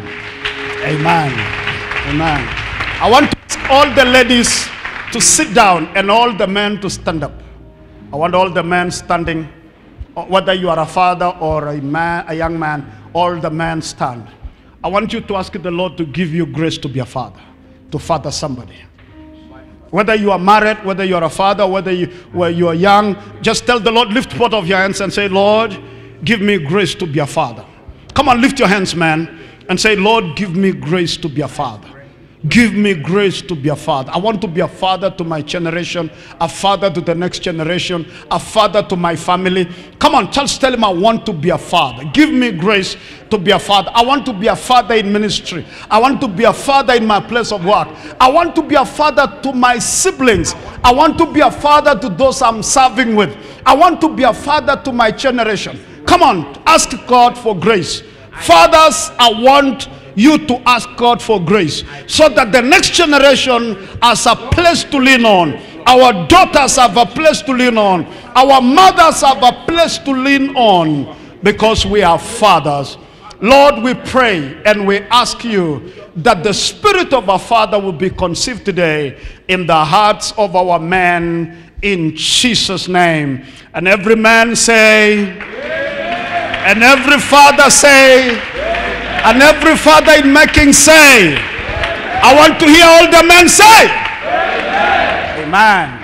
Amen. Amen. I want to ask all the ladies to sit down and all the men to stand up. I want all the men standing, whether you are a father or a man, a young man, all the men stand. I want you to ask the Lord to give you grace to be a father, to father somebody. Whether you are married, whether you are a father, whether you, whether you are young, just tell the Lord, lift both of your hands and say, Lord, give me grace to be a father. Come on, lift your hands, man, and say, Lord, give me grace to be a father. Give me grace to be a father. I want to be a father to my generation, a father to the next generation, a father to my family. Come on, just tell him I want to be a father. Give me grace to be a father. I want to be a father in ministry. I want to be a father in my place of work. I want to be a father to my siblings. I want to be a father to those I'm serving with. I want to be a father to my generation. Come on, ask God for grace. Fathers, I want you to ask God for grace so that the next generation has a place to lean on. Our daughters have a place to lean on. Our mothers have a place to lean on because we are fathers. Lord, we pray and we ask you that the spirit of our father will be conceived today in the hearts of our men in Jesus' name. And every man say, and every father say, and every father in making say, I want to hear all the men say, Amen. Amen.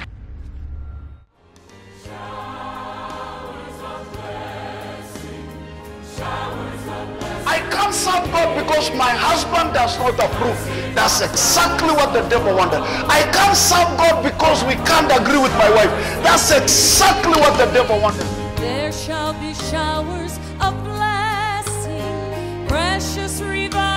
I can't serve God because my husband does not approve. That's exactly what the devil wanted. I can't serve God because we can't agree with my wife. That's exactly what the devil wanted. There shall be showers of blessing, precious revival.